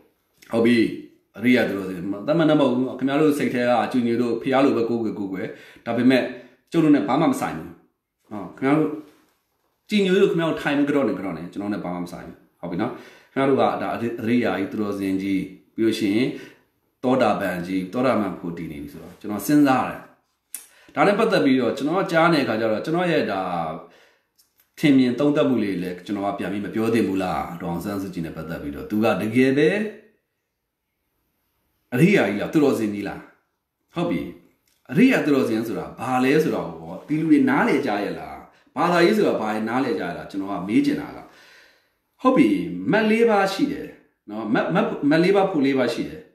ဟုတ်ပြီအရိယာသူတော်စင်တမန်တော့မဟုတ်ဘူးခင်ဗျားတို့စိတ်ထဲကအကျူညူတို့ဖျားလို့ပဲကိုယ်ကိုယ်ကိုယ်ွယ်ဒါပေမဲ့ကျုပ်တို့နဲ့ဘာမှမဆိုင်ဘူးဟောခင်ဗျားတို့ကြည်ညူတို့ခင်ဗျားတို့ထိုင်မကြော့နေကြော့နေကျွန်တော်နဲ့ဘာမှမဆိုင်ဘူးဟုတ်ပြီနော်ခင်ဗျားတို့ကဒါအရိယာကြီးသူတော်စင်ကြီးပြီးလို့ရှိရင်တောတာပန်ကြီးတောတာမန်ဖို့တည်နေပြီဆိုတော့ကျွန်တော်စဉ်းစားရတယ်ဒါနဲ့ပတ်သက်ပြီးတော့ကျွန်တော်ကြားနေတဲ့အခါကျတော့ကျွန်တော်ရဲ့ဒါထင်မြင်သုံးသပ်မှုလေးလည်းကျွန်တော်ကပြန်ပြီးမပြောသင့်ဘူးလားဒေါအောင်ဆန်းစုကြည်နဲ့ပတ်သက်ပြီးတော့သူကတကယ်ပဲအရိယာကြီးလားသူတော်စင်ကြီးလားဟုတ်ပြီအရိယာသူတော်စင်ဆိုတာဘာလဲဆိုတော့ဟောဒီလူတွေနားလေကြရလားဘာသာရေးဆိုတာဘာလဲနားလေကြရလားကျွန်တော်ကမေးချင်တာကဟုတ်ပြီမက်လေးပါးရှိတယ်နော်မက်မက်လေးပါးဖို့လေးပါးရှိတယ်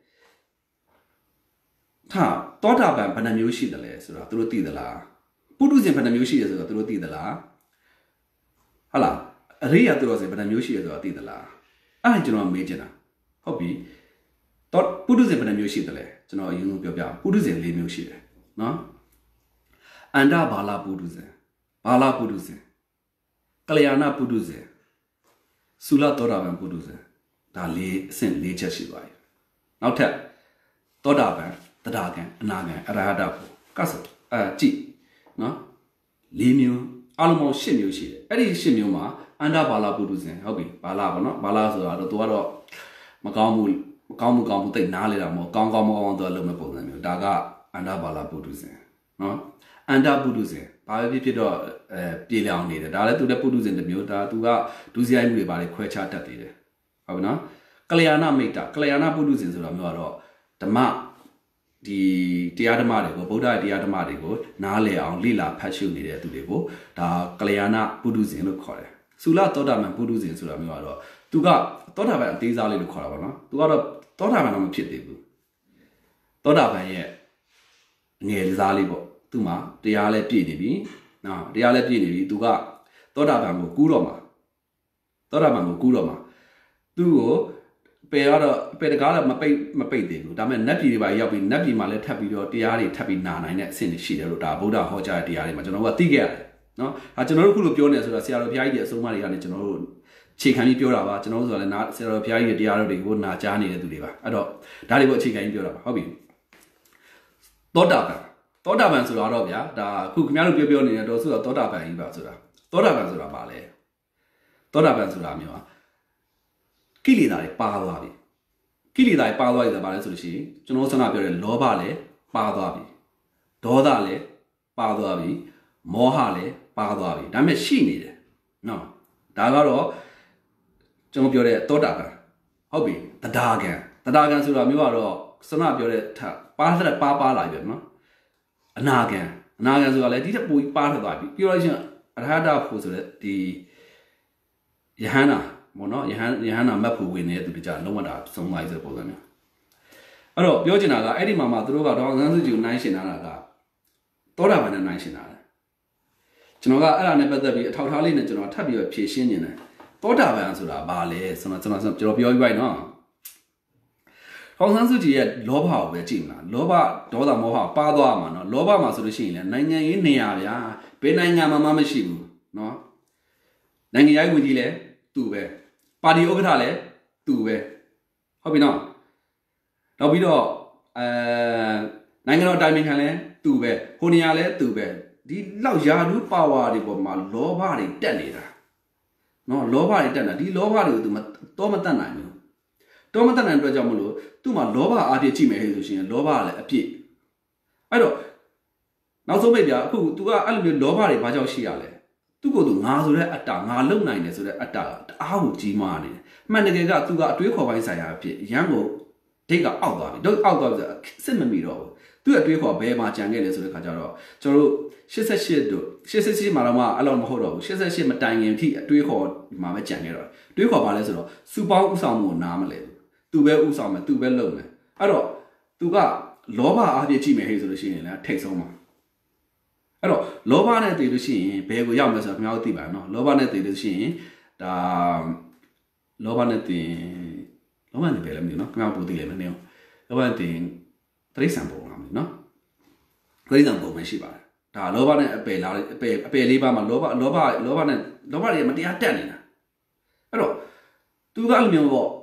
ဟာတောတာပန်ဘယ်နှမျိုးရှိတယ်လဲဆိုတော့သူတို့သိသလားပုထုဇဉ်ဘယ်နှမျိုးရှိတယ်ဆိုတော့သူတို့သိသလားဟာလားအရိယာသူတော်စင်ဘယ်နှမျိုးရှိတယ်ဆိုတော့သိသလားအဲ့ဒါကျွန်တော်မေးချင်တာဟုတ်ပြီတော့ပုထုဇဉ်ဘယ်နှမျိုးရှိတယ်လဲကျွန်တော်အရင်ကပြောပြပုထုဇဉ်၄မျိုးရှိတယ်နော်အန္တဘာလပုထုဇဉ်ဘာလပုထုဇဉ်ကလျာဏပုထုဇဉ်သုလတောတာပန်ပုထုဇဉ်ဒါလေးအဆင့်၄ချက်ရှိသွားပြီနောက်ထပ်တောတာပန်တဒါကံအနာကံအရဟတဖို့ကတ်ဆိုအဲကြည့်နော်၄မျိုးအလုံးပေါင်း၈မျိုးရှိတယ်အဲ့ဒီ၈မျိုးမှာအန္တဘာလပုထုဇဉ်ဟုတ်ပြီဘာလပေါ့နော်ဘာလဆိုတာတော့သူကတော့မကောင်းဘူးမကောင်းမှုကောင်းမှုတိတ်နားလေတာမဟုတ်ကောင်းကောင်းမကောင်းတော့လုံးမဲ့ပုံစံမျိုးဒါကအန္တဘာလပုထုဇဉ်နော်အန္တပုထုဇဉ်ဘာပဲဖြစ်ဖြစ်တော့အဲပြေလောင်နေတယ်ဒါလည်းသူလည်းပုထုဇဉ်တစ်မျိုးဒါသူကဒုစရိုက်မှုတွေပါလေခွဲခြားတတ်သေးတယ်ဟုတ်ပြီနော်ကလျာဏမိတ်တာကလျာဏပုထုဇဉ်ဆိုတာမျိုးကတော့ဓမ္မဒီတရားဓမ္မတွေကိုဗုဒ္ဓရဲ့တရားဓမ္မတွေကိုနားလည်အောင်လေ့လာဖတ်ရှုနေတဲ့သူတွေကိုဒါကလျာဏပုထုဇဉ်လို့ခေါ်တယ်သုလသောတာပန်ပုထုဇဉ်ဆိုတာမျိုးကတော့သူကသောတာပန်အသေးစားလေးလို့ခေါ်တာပါနော်သူကတော့သောတာပန်တော့မဖြစ်သေးဘူးသောတာပန်ရဲ့ငယ်စားလေးပေါ့သူ့မှာတရားလည်းပြည့်နေပြီနော်တရားလည်းပြည့်နေပြီသူကသောတာပန်ကိုကူးတော့မှာသောတာပန်ကိုကူးတော့မှာသူ့ကိုပယ်တော့ပယ်တကားတော့မပိတ်မပိတ်သေးဘူးဒါပေမဲ့နတ်ပြည်တွေပါရောက်ပြီးနတ်ပြည်မှာလည်းထပ်ပြီးတော့တရားတွေထပ်ပြီးနာနိုင်တဲ့အဆင့်တွေရှိတယ်လို့ဒါဗုဒ္ဓဟောကြားတဲ့တရားတွေမှာကျွန်တော်တို့ကသိခဲ့ရတယ်နော်အဲကျွန်တော်တို့ခုလိုပြောနေဆိုတာဆရာတော်ဘုရားကြီးရဲ့အဆုံးအမတွေကနေကျွန်တော်တို့ခြေခံပြီးပြောတာပါကျွန်တော်တို့ဆိုတာလည်းနာဆရာတော်ဘုရားကြီးရဲ့တရားတော်တွေကိုနာကြားနေတဲ့သူတွေပါအဲ့တော့ဒါတွေကိုအခြေခံပြီးပြောတာပါဟုတ်ပြီသောတာပန်သောတာပန်ဆိုတာတော့ဗျာဒါခုခင်ဗျားတို့ပြောပြောနေတဲ့တော့ဆိုတော့သောတာပန်ကြီးပါဆိုတာသောတာပန်ဆိုတာဘာလဲသောတာပန်ဆိုတာမျိုးอ่ะကိလေသာတွေပါသွားပြီကိလေသာတွေပါသွားပြီဆိုတာဘာလဲဆိုလို့ရှိရင်ကျွန်တော်ဆန္ဒပြောတဲ့လောဘလည်းပါသွားပြီဒေါသလည်းပါသွားပြီမောဟလည်းပါသွားပြီဒါပေမဲ့ရှိနေတယ်နော်ဒါကတော့ကျွန်တော်ပြောတဲ့သောတာပန်ဟုတ်ပြီတဒါကံတဒါကံဆိုတာမျိုးကတော့ဆန္ဒပြောတဲ့ပါတဲ့ပါပါလာပြီနော်အနာကံအနာကံဆိုတာလည်းဒီတက်ပူပါထွက်သွားပြီပြောရချင်းအရဟတဖို့ဆိုတဲ့ဒီယဟန္တာဘောနော်ယဟန်ယဟန္တာမတ်ဖို့ဝင်နေတဲ့သူတကြလုံးဝတာဆုံးသွားပြီဆိုတဲ့ပုံစံမျိုးအဲ့တော့ပြောချင်တာကအဲ့ဒီမှာမှသူတို့ကဒေါအောင်ဆန်းစုကြည်ကိုနိုင်ရှင်တာကသောတာပန်နဲ့နိုင်ရှင်တာလေကျွန်တော်ကအဲ့ဒါနဲ့ပတ်သက်ပြီးအထောက်ထားလေးနဲ့ကျွန်တော်ထပ်ပြီးတော့ဖြည့်ရှင်းနေတယ်သောတာပန်ဆိုတာဘာလဲဆိုတော့ကျွန်တော်ကျွန်တော်ပြောပြလိုက်နော်ဒေါအောင်ဆန်းစုကြည်ရဲ့လောဘကိုပဲကြည့်မလားလောဘဒေါသမောဟပါသွားမှာနော်လောဘမှာဆိုလို့ရှိရင်လည်းနိုင်ငံရေးနေရာဗျာဘယ်နိုင်ငံမှမရှိဘူးနော်နိုင်ငံရေးဝန်ကြီးလည်းသူပဲပါတီဥက္ကဋ္ဌလည်းသူပဲဟုတ်ပြီနော်နောက်ပြီးတော့အဲနိုင်ငံတော်တိုင်ပင်ခံလည်းသူပဲဟိုနေရာလည်းသူပဲဒီလောက်ယာဒူးပါဝါတွေပေါ်မှာလောဘတွေတက်နေတာနော်လောဘတွေတက်နေတာဒီလောဘတွေကိုသူမတော့မတတ်နိုင်ဘူးတော့မတတ်နိုင်တဲ့အတွက်ကြောင့်မလို့သူ့မှာလောဘအားဖြင့်ကြည့်မယ်ဆိုရှင်လောဘကလည်းအပြည့်အဲ့တော့နောက်ဆုံးပဲဗျာအခု तू ကအဲ့လိုမျိုးလောဘတွေဘာကြောင့်ရှိရလဲသူ့ကိုယ်သူငါဆိုတဲ့အတ္တငါလုံနိုင်တယ်ဆိုတဲ့အတ္တတအားကိုကြီးမားနေတယ်မှန်တကယ်က तू ကအတွေးခေါ်ပိုင်းဆိုင်ရာအဖြစ်ရမ်းကိုဒိတ်ကအောက်သွားပြီတော့အောက်သွားပြီဆိုစစ်မမီတော့ဘူးသူ့အတွေးခေါ်ဘယ်မှာကြံခဲ့လဲဆိုတဲ့ခါကျတော့ကျွန်တော်တို့ရှစ်ဆယ့်ရှစ်တို့ရှစ်ဆယ့်ရှစ်မှာတော့မှအဲ့လိုမဟုတ်တော့ဘူးရှစ်ဆယ့်ရှစ်မတိုင်ခင်ထိအတွေးခေါ်မှာပဲကြံခဲ့တော့တွေးခေါ်ပါလဲဆိုတော့စူပေါင်းဥဆောင်မှုကိုနားမလဲဘူးသူပဲဥဆောင်မယ်သူပဲလုပ်မယ်အဲ့တော့ तू ကလောဘအားဖြင့်ကြည့်မယ်ဟဲ့ဆိုလို့ရှိရင်လည်းထိတ်ဆုံးပါအဲ့တော့လောဘနဲ့တည်လို့ရှိရင်ဘယ်ကိုရောက်မလဲဆိုတော့ခင်ဗျားတို့သိပါနော်လောဘနဲ့တည်လို့ရှိရင်ဒါလောဘနဲ့တည်လောဘနဲ့ပဲလည်းမသိနော်ခင်ဗျားတို့သိလိမ့်မယ်နည်းလောဘနဲ့တည်တရိစ္ဆာန်ပုံလားမသိနော်တရိစ္ဆာန်ပုံပဲရှိပါတယ်ဒါလောဘနဲ့အပယ်လားအပယ်အပယ်လေးပါးမှာလောဘလောဘလောဘနဲ့လောဘတွေမတရားတက်နေတာအဲ့တော့ तू ကအဲ့လိုမျိုးပေါ့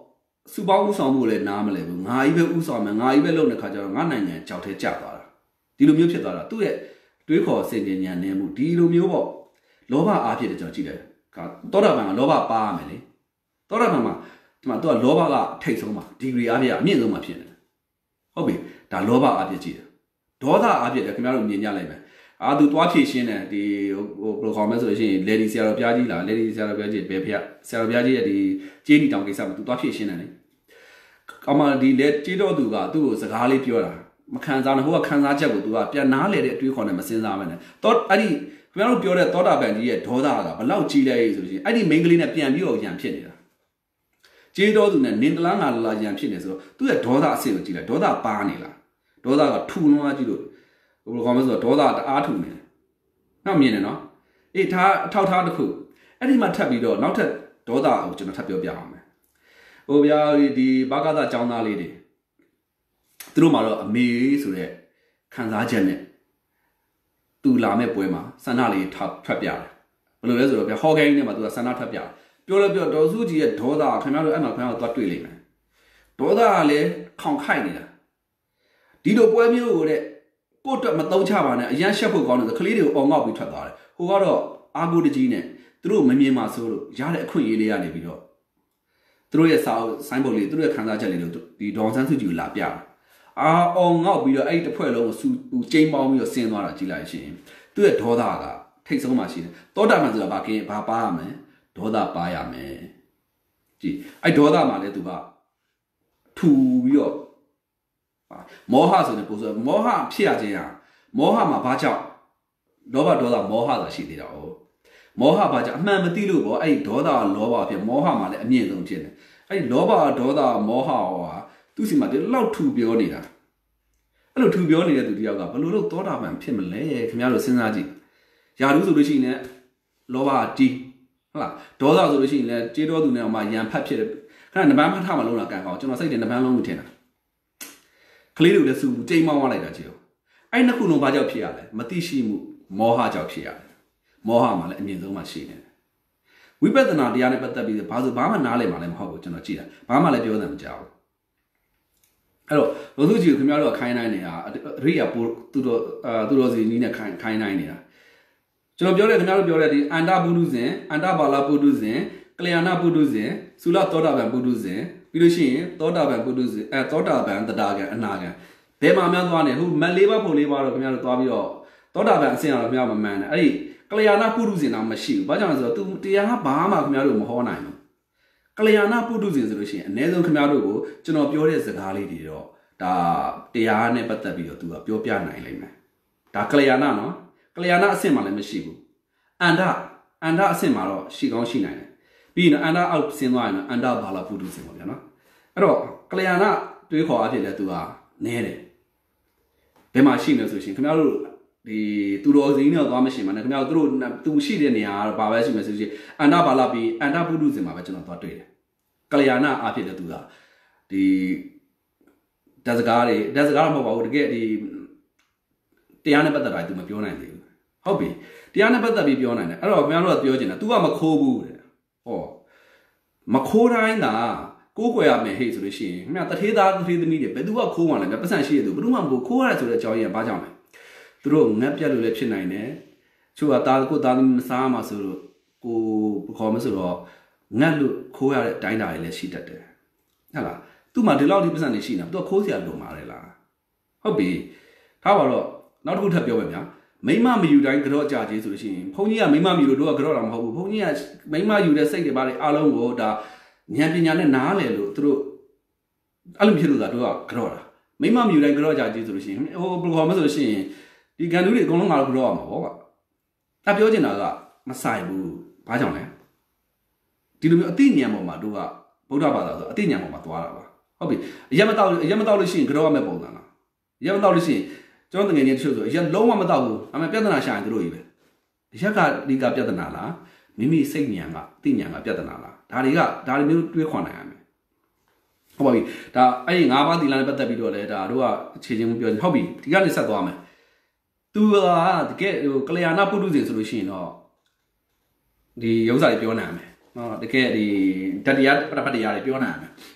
စုပေါင်းဥဆောင်မှုလည်းနားမလဲဘူးငါကြီးပဲဥဆောင်မယ်ငါကြီးပဲလုပ်တဲ့ခါကျတော့ငါနိုင်ငံကြောက်ထဲကျသွားတာဒီလိုမျိုးဖြစ်သွားတာသူ့ရဲ့တွေးခေါ်စင်ကြဉာဏ်နဲ့မှုဒီလိုမျိုးပေါ့လောဘအားဖြစ်တဲ့ကျွန်တော်ကြည့်တယ်သောတာပန်ကလောဘပါရမယ်လေသောတာပန်မှာဒီမှာသူကလောဘကထိတ်ဆုံးမှာဒီဂရီအားဖြင့်အမြင့်ဆုံးမှာဖြစ်နေတယ်ဟုတ်ပြီဒါလောဘအားဖြစ်ကြည့်တယ်ဒေါသအားဖြစ်တယ်ခင်ဗျားတို့မြင်ကြလိုက်မယ်အာသူသွားဖြည့်ရှင်းတယ်ဒီဟိုဘယ်လိုခေါ်မလဲဆိုလို့ရှိရင်လေဒီဆရာတော်ဘုရားကြီးလားလေဒီဆရာတော်ဘုရားကြီးဘယ်ဖျက်ဆရာတော်ဘုရားကြီးရဲ့ဒီကျေးနီတောင်ကိစ္စမှာသူသွားဖြည့်ရှင်းတယ်လေကောင်းမှဒီလေကျေးတော်သူကသူ့ကိုစကားလေးပြောတာမခံစားနဲ့ဟိုကခံစားချက်ကိုသူကပြန်နားလေတဲ့အတွေးခေါ်နဲ့မစင်စားမနဲ့တော့အဲ့ဒီခင်ဗျားတို့ပြောတဲ့သောတာပန်ကြီးရဲ့ဒေါသကဘလောက်ကြီးလဲဆိုလို့ရှိရင်အဲ့ဒီမိန်းကလေးနဲ့ပြန်ပြီးတော့ရံဖြစ်နေတာကျေးတော်သူနဲ့နင်တလားငါလာရံဖြစ်နေဆိုတော့သူ့ရဲ့ဒေါသအစစ်ကိုကြည့်လိုက်ဒေါသပါနေလားဒေါသကထူလွှမ်းကြည့်လို့ဘယ်လိုခေါ်မလဲဆိုတော့ဒေါသတအားထူနေတယ်နောက်မြင်တယ်နော်အေးထားအထောက်ထားတစ်ခုအဲ့ဒီမှာထပ်ပြီးတော့နောက်ထပ်ဒေါသကိုကျွန်တော်ထပ်ပြောပြအောင်မယ်ဟိုဗျာဒီဘာကာသចောင်းသားလေးတွေသူတို့မှာတော့အမေဆိုတဲ့ခံစားချက်နဲ့သူလာမဲ့ပွဲမှာဆန္ဒလေးထပ်ထွက်ပြတယ်ဘယ်လိုလဲဆိုတော့ဗျာဟော်ဂိန်းနဲ့မှာသူကဆန္ဒထွက်ပြတယ်ပြောလို့ပြောဒေါ်စုကြီးရဲ့ဒေါသခင်ဗျားတို့အဲ့မှာခင်ဗျားတို့သွားတွေ့လိမ့်မယ်ဒေါသကလည်းခေါင်ခိုက်နေတာဒီလိုပွဲမျိုးကိုတဲ့ကိုယ့်အတွက်မသုံးချပါနဲ့အရန်ရှက်ဖို့ကောင်းတယ်ဆိုကလေးတွေကိုအော်ငေါက်ပြီးထွက်သွားတယ်ဟိုကတော့အာကိုတကြီးနဲ့သူတို့မမြင်မှဆိုလို့ရတဲ့အခွင့်အရေးလေးရနေပြီးတော့သူတို့ရဲ့စာအုပ်ဆိုင်းဘုတ်လေးသူတို့ရဲ့ခံစားချက်လေးတို့ဒီဒေါန်ဆန်းစုကြည်ကိုလာပြတာအာအော်ငေါက်ပြီးတော့အဲ့ဒီတစ်ဖွဲ့လုံးကိုစူကျိန်းပေါင်းပြီးတော့ဆင်းသွားတာကြည်လိုက်ရှင်သူ့ရဲ့ဒေါသကထိတ်ဆုံးမှရှိတယ်တောတာမှန်ဆိုတာဘာကင်းဘာပါရမလဲဒေါသပါရမယ်ကြည်အဲ့ဒေါသမှလည်းသူကထူပြီးတော့မောဟဆိုတဲ့ပုံစံမောဟဖြစ်ရခြင်းဟာမောဟမှာဘာကြောင့်လောဘဒေါသမောဟဆိုတာရှိသေးတာ哦မောဟဘာကြောင့်အမှန်မသိလို့ပေါ့အဲ့ဒီဒေါသလောဘဖြစ်မောဟမှာလည်းအမြင့်ဆုံးဖြစ်တယ်အဲ့ဒီလောဘဒေါသမောဟဟာသူ့စီမှာဒီလောက်ထူပြောနေတာအဲ့လိုထူပြောနေတဲ့သူတယောက်ကဘယ်လိုလုပ်သောတာပန်ဖြစ်မလဲခင်ဗျားတို့စဉ်းစားကြည့်ယာရုဆိုလို့ရှိရင်လည်းလောဘတီးဟုတ်လားဒေါသဆိုလို့ရှိရင်လည်းကြေးတော်သူနဲ့မှရံဖတ်ဖြစ်တယ်ခဏနဗန်းဖတ်ထမလုံးလာကန်ကောင်းကျွန်တော်စိတ်တယ်နဗန်းလုံးကိုထင်တာကလေးတွေလည်းစူကြိမ်မောင်းသွားလိုက်တာကြည့်တော့အဲ့နှစ်ခုလုံးဘာကြောင့်ဖြစ်ရလဲမသိရှိမှုမောဟကြောင့်ဖြစ်ရတယ်မောဟမှာလည်းအမြင့်ဆုံးမှရှိနေတယ်ဝိပဿနာတရားနဲ့ပတ်သက်ပြီးဘာဆိုဘာမှနားလည်မှာလည်းမဟုတ်ဘူးကျွန်တော်ကြည့်တာဘာမှလည်းပြောတယ်မကြောက်ဘူးအဲ့တော့ဘုသူကြီးကိုခင်ဗျားတို့ခိုင်းနိုင်နေတာအရိယာပို့သူတို့အာသူတို့စီနီးနဲ့ခိုင်းခိုင်းနိုင်နေတာကျွန်တော်ပြောတယ်ခင်ဗျားတို့ပြောတဲ့ဒီအန္တပုရုဇဉ်အန္တဘာလပုရုဇဉ်ကလျာဏပုရုဇဉ်သုလသောတာပန်ပုရုဇဉ်ပြီးလို့ရှိရင်သောတာပန်ပုရုဇဉ်အဲသောတာပန်တတာကံအနာကံဘယ်မှာများသွားနေဟိုမက်လေးပါဖို့လေးပါတော့ခင်ဗျားတို့သွားပြီးတော့သောတာပန်အဆင့်တော့ခင်ဗျားမမှန်နဲ့အဲ့ဒီကလျာဏပုရုဇဉ်တော့မရှိဘူးဘာကြောင့်လဲဆိုတော့ तू တရားဘာမှခင်ဗျားတို့မဟောနိုင်ဘူးကလျာဏပုရုဇဉ်ဆိုလို့ရှိရင်အ ਨੇ ဆုံးခင်ဗျားတို့ကိုကျွန်တော်ပြောတဲ့စကားလေးတွေတော့ဒါတရားနဲ့ပတ်သက်ပြီးတော့ तू ကပြောပြနိုင်လိမ့်မယ်ဒါကလျာဏနော်ကလျာဏအဆင့်မှလည်းမရှိဘူးအန္တအန္တအဆင့်မှာတော့ရှိကောင်းရှိနိုင်တယ်ပြီးရင်အန္တအောက်ဆင်းသွားရင်တော့အန္တဘာလာပုရုဇဉ်ပေါ့ဗျာနော်အဲ့တော့ကလျာဏတွေးခေါ်အဖြစ်လဲ तू ကနဲတယ်ဘယ်မှာရှိနေဆိုရှင်ခင်ဗျားတို့ဒီသူတော်စင်းတော့သွားမရှင်ပါနဲ့ခင်ဗျားတို့သူရှိတဲ့နေရာကတော့ဘာပဲရှိမယ်ဆိုရှင်အန္တဘာလာပြီးအန္တပုရုဇဉ်မှာပဲကျွန်တော်သွားတွေ့တယ်ကလျာဏအဖြစ်လဲ तू ကဒီတစကားတွေတစကားတော့မဟုတ်ပါဘူးတကယ်ဒီတရားနဲ့ပတ်သက်တာ तू မပြောနိုင်သေးဘူးဟုတ်ပြီတရားနဲ့ပတ်သက်ပြီးပြောနိုင်တယ်အဲ့တော့ခင်ဗျားတို့ကပြောချင်တာ तू ကမခိုးဘူးတဲ့ဟောမခိုးတိုင်းသာကိုးကွယ်ရမယ်ဟဲ့ဆိုလို့ရှိရင်ခင်ဗျာတထေးသားတထေးသမီးတွေဘယ်သူကခိုးမှလဲပတ်စံရှိရသူဘယ်သူမှမကိုခိုးရဆိုတဲ့အကြောင်းရင်းကဘာကြောင့်လဲသူတို့ငတ်ပြတ်လို့လည်းဖြစ်နိုင်တယ်ချို့ကသားကိုသားသမီးမစားမှဆိုတော့ကိုခေါ်မဆိုတော့ငတ်လို့ခိုးရတဲ့အတိုင်းတာတွေလည်းရှိတတ်တယ်ဟုတ်လားသူ့မှာဒီလောက်ဒီပတ်စံတွေရှိနေတာသူကခိုးစရာလိုမှာလေလားဟုတ်ပြီထားပါတော့နောက်တစ်ခုထပ်ပြောမယ်ဗျာမိမမယူတိုင်းကြော့ကြကြီးဆိုလို့ရှိရင်ဘုန်းကြီးကမိမမယူလို့တို့ကကြော့တာမဟုတ်ဘူးဘုန်းကြီးကမိမယူတဲ့စိတ်တွေပါလေအားလုံးကိုဒါဉာဏ်ပညာနဲ့နားလည်လို့သူတို့အဲ့လိုဖြစ်လို့သာတို့ကကြော့တာမိမမယူတိုင်းကြော့ကြကြီးဆိုလို့ရှိရင်ဟိုဘယ်လိုခေါ်မဆိုလို့ရှိရင်ဒီကန်တူးတွေအကုန်လုံးငါတို့ကြော့ရမှာပေါ့ကွာအပြောချင်တာကမဆိုင်ဘူးဘာကြောင့်လဲဒီလိုမျိုးအသိဉာဏ်ပေါ်မှာတို့ကဗုဒ္ဓဘာသာဆိုအသိဉာဏ်ပေါ်မှာသွားတာပါဟုတ်ပြီအရက်မတောက်အရက်မတောက်လို့ရှိရင်ကြော့ရမယ့်ပုံစံလားအရက်မတောက်လို့ရှိရင်ကျွန်တော်တကယ်ချင်းတချို့ဆိုအရက်လုံးဝမတောက်ဘူးအမှပြဿနာရှာရင်တို့ကြီးပဲအရက်ကဒီကပြဿနာလားမိမိစိတ်ဉာဏ်ကအသိဉာဏ်ကပြဿနာလားဒါတွေကဒါတွေမျိုးတွေးခွန်နိုင်ရမယ်ဟုတ်ပါပြီဒါအဲ့ဒီငါးပါးသီလနဲ့ပတ်သက်ပြီးတော့လဲဒါတို့ကအခြေချင်းပြောဟုတ်ပြီဒီကနေဆက်သွားမယ်သူကတကယ်ဟိုကလျာဏပုရုဇဉ်ဆိုလို့ရှိရင်တော့ဒီရုပ်စာတွေပြောနိုင်ရမယ်နော်တကယ်ဒီတတရားပထမတရားတွေပြောနိုင်ရမယ်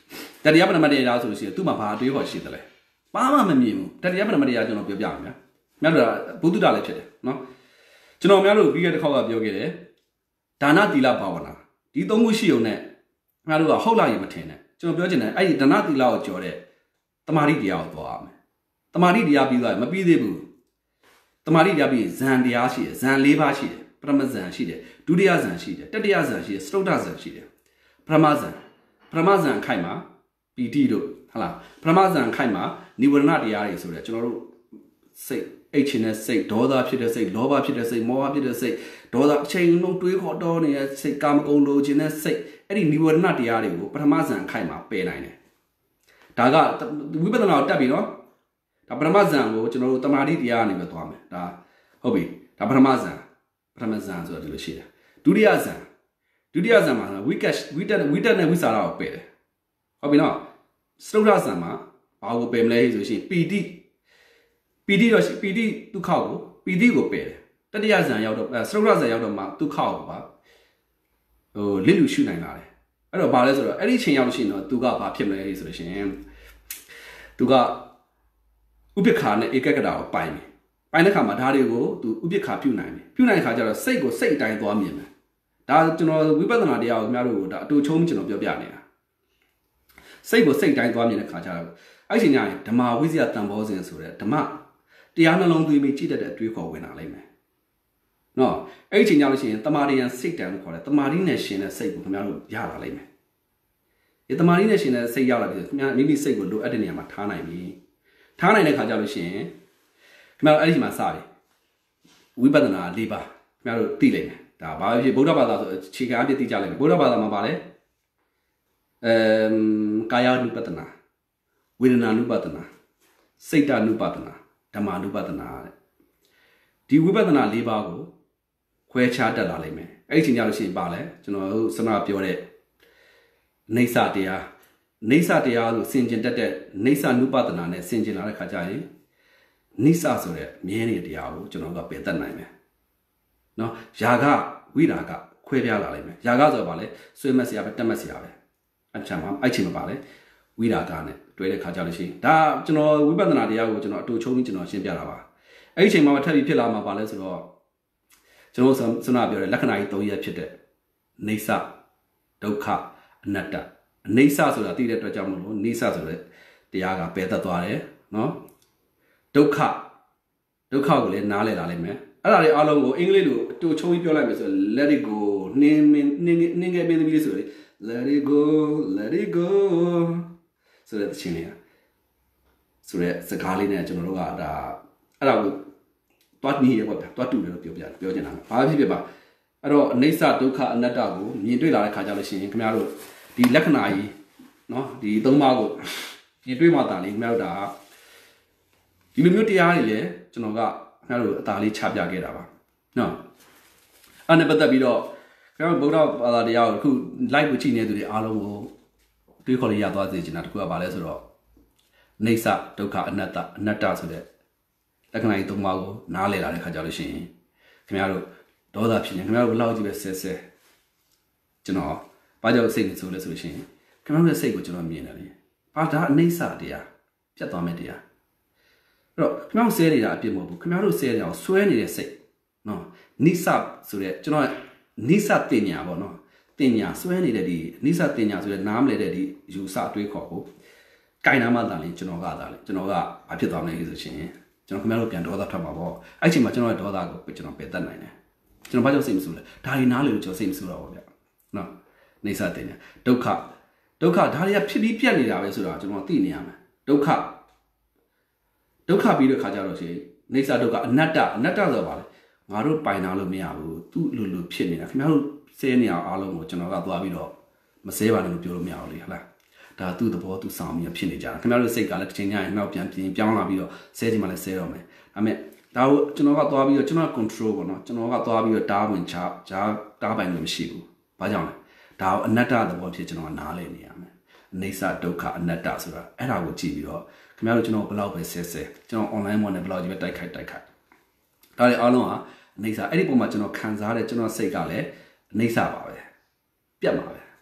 တရားပရမတရားဆိုလို့ရှိရင်သူ့မှာဘာအတွေးခေါ်ရှိတယ်လဲဘာမှမမြင်ဘူးတရားပရမတရားကျွန်တော်ပြောပြမယ်များမြတ်တို့ဘုဒ္ဓတာလည်းဖြစ်တယ်နော်ကျွန်တော်များတို့ပြီးခဲ့တဲ့ခေါက်ကပြောခဲ့တယ်ဒါနသီလဘာဝနာဒီသုံးခုရှိုံနဲ့များတို့ကဟုတ်လားရင်မထင်နဲ့ကျွန်တော်ပြောချင်တယ်အဲ့ဒီဒါနသီလကိုကြော်တဲ့တမာတိတရားကိုသွားရမယ်တမာတိတရားပြီးသွားရင်မပြီးသေးဘူးတမာတိတရားပြီးဇန်တရားရှိတယ်ဇန်၄ပါးရှိတယ်ပရမဇန်ရှိတယ်ဒုတိယဇန်ရှိတယ်တတိယဇန်ရှိတယ်စတုတ္ထဇန်ရှိတယ်ပရမဇန်ပရမဇန်ခိုက်မှာပီတိတို့ဟုတ်လားပရမဇန်ခိုက်မှာနိဝရဏတရားတွေဆိုတဲ့ကျွန်တော်တို့စိတ်အိတ်ချင်တဲ့စိတ်ဒေါသဖြစ်တဲ့စိတ်လောဘဖြစ်တဲ့စိတ်မောဟဖြစ်တဲ့စိတ်ဒေါသအချိန်လုံးတွေးခေါ်တော်နေတဲ့စိတ်ကာမဂုဏ်လိုချင်တဲ့စိတ်အဲ့ဒီနိဝရဏတရားတွေကိုပထမဇန်ခိုက်မှာပယ်နိုင်တယ်ဒါကဝိပဿနာကိုတက်ပြီနော်ဒါပထမဇန်ကိုကျွန်တော်တို့တမာတိတရားကနေပဲသွားမယ်ဒါဟုတ်ပြီဒါပထမဇန်ပထမဇန်ဆိုတော့ဒီလိုရှိတယ်ဒုတိယဇန်ဒုတိယဇန်မှာဝိကက်ဝိတက်ဝိတက်နဲ့ဝိစာရကိုပယ်တယ်ဟုတ်ပြီနော်စတုတ္ထဇန်မှာဘာကိုပယ်မလဲဆိုရှင်ပီတိပီတိတော့ပီတိဒုက္ခကိုပီတိကိုပယ်တယ်တတိယဇန်ရောက်တော့စတုတ္ထဇန်ရောက်တော့မှဒုက္ခကိုပါဟိုလစ်လူရှုနိုင်လာတယ်အဲ့တော့ဘာလဲဆိုတော့အဲ့ဒီချိန်ရောက်လို့ရှိရင်တော့သူကဘာဖြစ်မလဲဆိုလို့ရှိရင်သူကဥပိ္ပခာနဲ့ဧကဂတကိုပိုင်တယ်ပိုင်တဲ့ခါမှာဓာတ်တွေကိုသူဥပိ္ပခာပြုနိုင်တယ်ပြုနိုင်တဲ့ခါကျတော့စိတ်ကိုစိတ်အတိုင်းသွားမြင်တယ်ဒါကျွန်တော်ဝိပဿနာတရားကိုခင်ဗျားတို့ဒါအတူချုံးကျွန်တော်ပြောပြနေတာစိတ်ကိုစိတ်တိုင်းသွားမြင်တဲ့ခါကျတော့အဲ့ချိန်ညရင်ဓမ္မဝိဇ္ဇာတန်ဖိုးစဉ်ဆိုတဲ့ဓမ္မတရားနှလုံးသွင်းပြီးကြည့်တတ်တဲ့အတွေးခေါ်ဝင်လာလိမ့်မယ်နော်အဲ့ချိန်ညလို့ရှိရင်တမာရိယံစိတ်တန်လို့ခေါ်တယ်တမာရိနဲ့ရှင်တဲ့စိတ်ကိုခင်ဗျားတို့ရလာလိမ့်မယ်ဒီတမာရိနဲ့ရှင်တဲ့စိတ်ရောက်လာပြီခင်ဗျားမိမိစိတ်ကိုလိုအပ်တဲ့နေရာမှာထားနိုင်ပြီထားနိုင်တဲ့ခါကျလို့ရှိရင်ခင်ဗျားတို့အဲ့ဒီမှာစပြီဝိပဿနာ၄ပါးခင်ဗျားတို့သိလိမ့်မယ်ဒါဘာဖြစ်ဗုဒ္ဓဘာသာဆိုခြေခံအပြည့်သိကြလိမ့်မယ်ဗုဒ္ဓဘာသာမှာပါလဲအမ်ကာယ ानु ပတနာဝေဒနာ ानु ပတနာစိတ်တ ानु ပတနာဓမ္မ ानु ပတနာတဲ့ဒီဝိပဿနာ၄ပါးကိုခွဲခြားတတ်လာလိမ့်မယ်အဲ့ဒီချိန်ကြလို့ရှိရင်ပါလဲကျွန်တော်တို့စနပြောတဲ့နေဆတရားနေဆတရားလို့ဆင်ကျင်တတ်တဲ့နေဆ ानु ပတနာနဲ့ဆင်ကျင်လာတဲ့ခါကျရင်နိဆဆိုတဲ့မြဲနေတဲ့တရားကိုကျွန်တော်တို့ကပယ်တတ်နိုင်မယ်နော်ယာကဝိရာကခွဲပြားလာလိမ့်မယ်ယာကဆိုတော့ဗာလဲဆွေးမက်စရာပဲတက်မက်စရာပဲအချမ်းမှာအဲ့ချိန်မှာပါလဲဝိရာကနဲ့တွဲတဲ့ခါကြလို့ရှိရင်ဒါကျွန်တော်ဝိပဿနာတရားကိုကျွန်တော်အတူချုံပြီးကျွန်တော်ရှင်းပြတာပါအဲ့ဒီချိန်မှာထပ်ပြီးဖြစ်လာမှာပါလဲဆိုတော့ကျွန်တော်စနပြောတဲ့လက္ခဏာကြီး၃ရပ်ဖြစ်တဲ့နေဆဒုက္ခအနတ္တအနေဆဆိုတာသိတဲ့အတွက်ကြောင့်မလို့နေဆဆိုတဲ့တရားကပယ်တတ်သွားတယ်နော်ဒုက္ခဒုက္ခကိုလည်းနားလည်လာလိမ့်မယ်အဲ့ဒါတွေအားလုံးကိုအင်္ဂလိပ်လိုအတူချုံပြီးပြောလိုက်မယ်ဆို let it go နင်းနင်းနင်းငယ်ပင်သမီးဆိုလေ let it go let it go ဆိုတဲ့ချင်းလေးဆိုတဲ့စကားလေးနဲ့ကျွန်တော်တို့ကဒါအဲ့ဒါကိုတွားနေရပေါ့ဗျာတွားတူတယ်လို့ပြောပြပြောချင်တာဘာဖြစ်ဖြစ်ပါအဲ့တော့အနေဆဒုက္ခအနတ္တကိုမြင်တွေ့လာတဲ့ခါကျလို့ရှိရင်ခင်ဗျားတို့ဒီလက္ခဏာကြီးနော်ဒီသုံးပါးကိုမြင်တွေ့မှသာလေခင်ဗျားတို့ဒါဒီလိုမျိုးတရားတွေလည်းကျွန်တော်ကခင်ဗျားတို့အသာလေးချပြခဲ့တာပါနော်အဲ့နဲ့ပတ်သက်ပြီးတော့ခင်ဗျားတို့ဗုဒ္ဓဘာသာတရားကိုအခု live ကိုကြည့်နေသူတွေအားလုံးကိုတွေးခေါ်လေးရသွားစေချင်တာတခုကဘာလဲဆိုတော့နေဆဒုက္ခအနတ္တအနတ္တဆိုတဲ့လက္ခဏာကြီးသုံးပါးကိုနားလည်လာတဲ့ခါကျလို့ရှိရင်ခင်ဗျားတို့ဒေါသဖြစ်နေခင်ဗျားတို့ဘယ်လောက်ကြီးပဲဆဲဆဲကျွန်တော်ဘာကြောင့်စိတ်နေဆိုလဲဆိုလို့ရှိရင်ခင်ဗျားတို့ရဲ့စိတ်ကိုကျွန်တော်မြင်တယ်လေဘာဒါအနေဆတရားပြတ်သွားမယ်တရားအဲ့တော့ခင်ဗျားတို့ဆဲနေတာအပြစ်မဟုတ်ဘူးခင်ဗျားတို့ဆဲနေတာကိုဆွဲနေတဲ့စိတ်နော်နိဆဆိုတဲ့ကျွန်တော်နိဆတင်ညာပေါ့နော်တင်ညာဆွဲနေတဲ့ဒီနိဆတင်ညာဆိုတဲ့နားမလဲတဲ့ဒီယူဆတွေးခေါ်ကိုကြိုင်နာမှသာလေကျွန်တော်ကသာလေကျွန်တော်ကဘာဖြစ်သွားမလဲဆိုရှင်ကျွန်တော်ခင်ဗျားတို့ပြန်ဒေါသထွက်မှာပေါ့အဲ့ချိန်မှာကျွန်တော်ရဲ့ဒေါသကိုကျွန်တော်ပယ်တတ်နိုင်တယ်ကျွန်တော်ဘာကြောင့်စိတ်မဆိုးလဲဒါဒီနားလေလို့ကျွန်တော်စိတ်မဆိုးတော့ဘူးဗျနော်နေဆတင်ညာဒုက္ခဒုက္ခဒါတွေကဖြစ်ပြီးပြတ်နေတာပဲဆိုတာကျွန်တော်သိနေရမယ်ဒုက္ခဒုက္ခပြီးတဲ့ခါကျတော့ရှင်နေဆဒုက္ခအနတ္တအနတ္တဆိုပါလေငါတို့ပိုင်နာလို့မရဘူးသူ့လိုလိုဖြစ်နေတာခင်ဗျားတို့ဆဲနေအောင်အားလုံးကိုကျွန်တော်ကသွားပြီးတော့မဆဲပါနဲ့လို့ပြောလို့မရဘူးလေဟုတ်လားဒါသူ့သဘောသူ့ဆောင်ပြီးဖြစ်နေကြတာခင်ဗျားတို့စိတ်ကလည်းတစ်ချိန်ညရင်နောက်ပြန်ပြင်ပြောင်းလာပြီးတော့ဆဲချိန်မှလည်းဆဲတော့မယ်ဒါပေမဲ့ဒါကိုကျွန်တော်ကသွားပြီးတော့ကျွန်တော် control ပေါ့နော်ကျွန်တော်ကသွားပြီးတော့တားဝင်ချဂျားတားပိုင်လို့မရှိဘူးဘာကြောင့်လဲဒါကိုအနတ္တသဘောဖြစ်ကျွန်တော်ကနားလည်နေရမယ်အနေဆဒုက္ခအနတ္တဆိုတာအဲ့ဒါကိုကြည့်ပြီးတော့ခင်ဗျားတို့ကျွန်တော်ဘယ်လောက်ပဲဆဲဆဲကျွန်တော် online ပေါ်နဲ့ဘယ်လောက်ကြီးပဲတိုက်ခိုက်တိုက်ခိုက်ဒါတွေအားလုံးဟာအနေဆအဲ့ဒီပုံမှာကျွန်တော်ခံစားတဲ့ကျွန်တော်စိတ်ကလည်းအနေဆပါပဲပြတ်မှာပဲပြ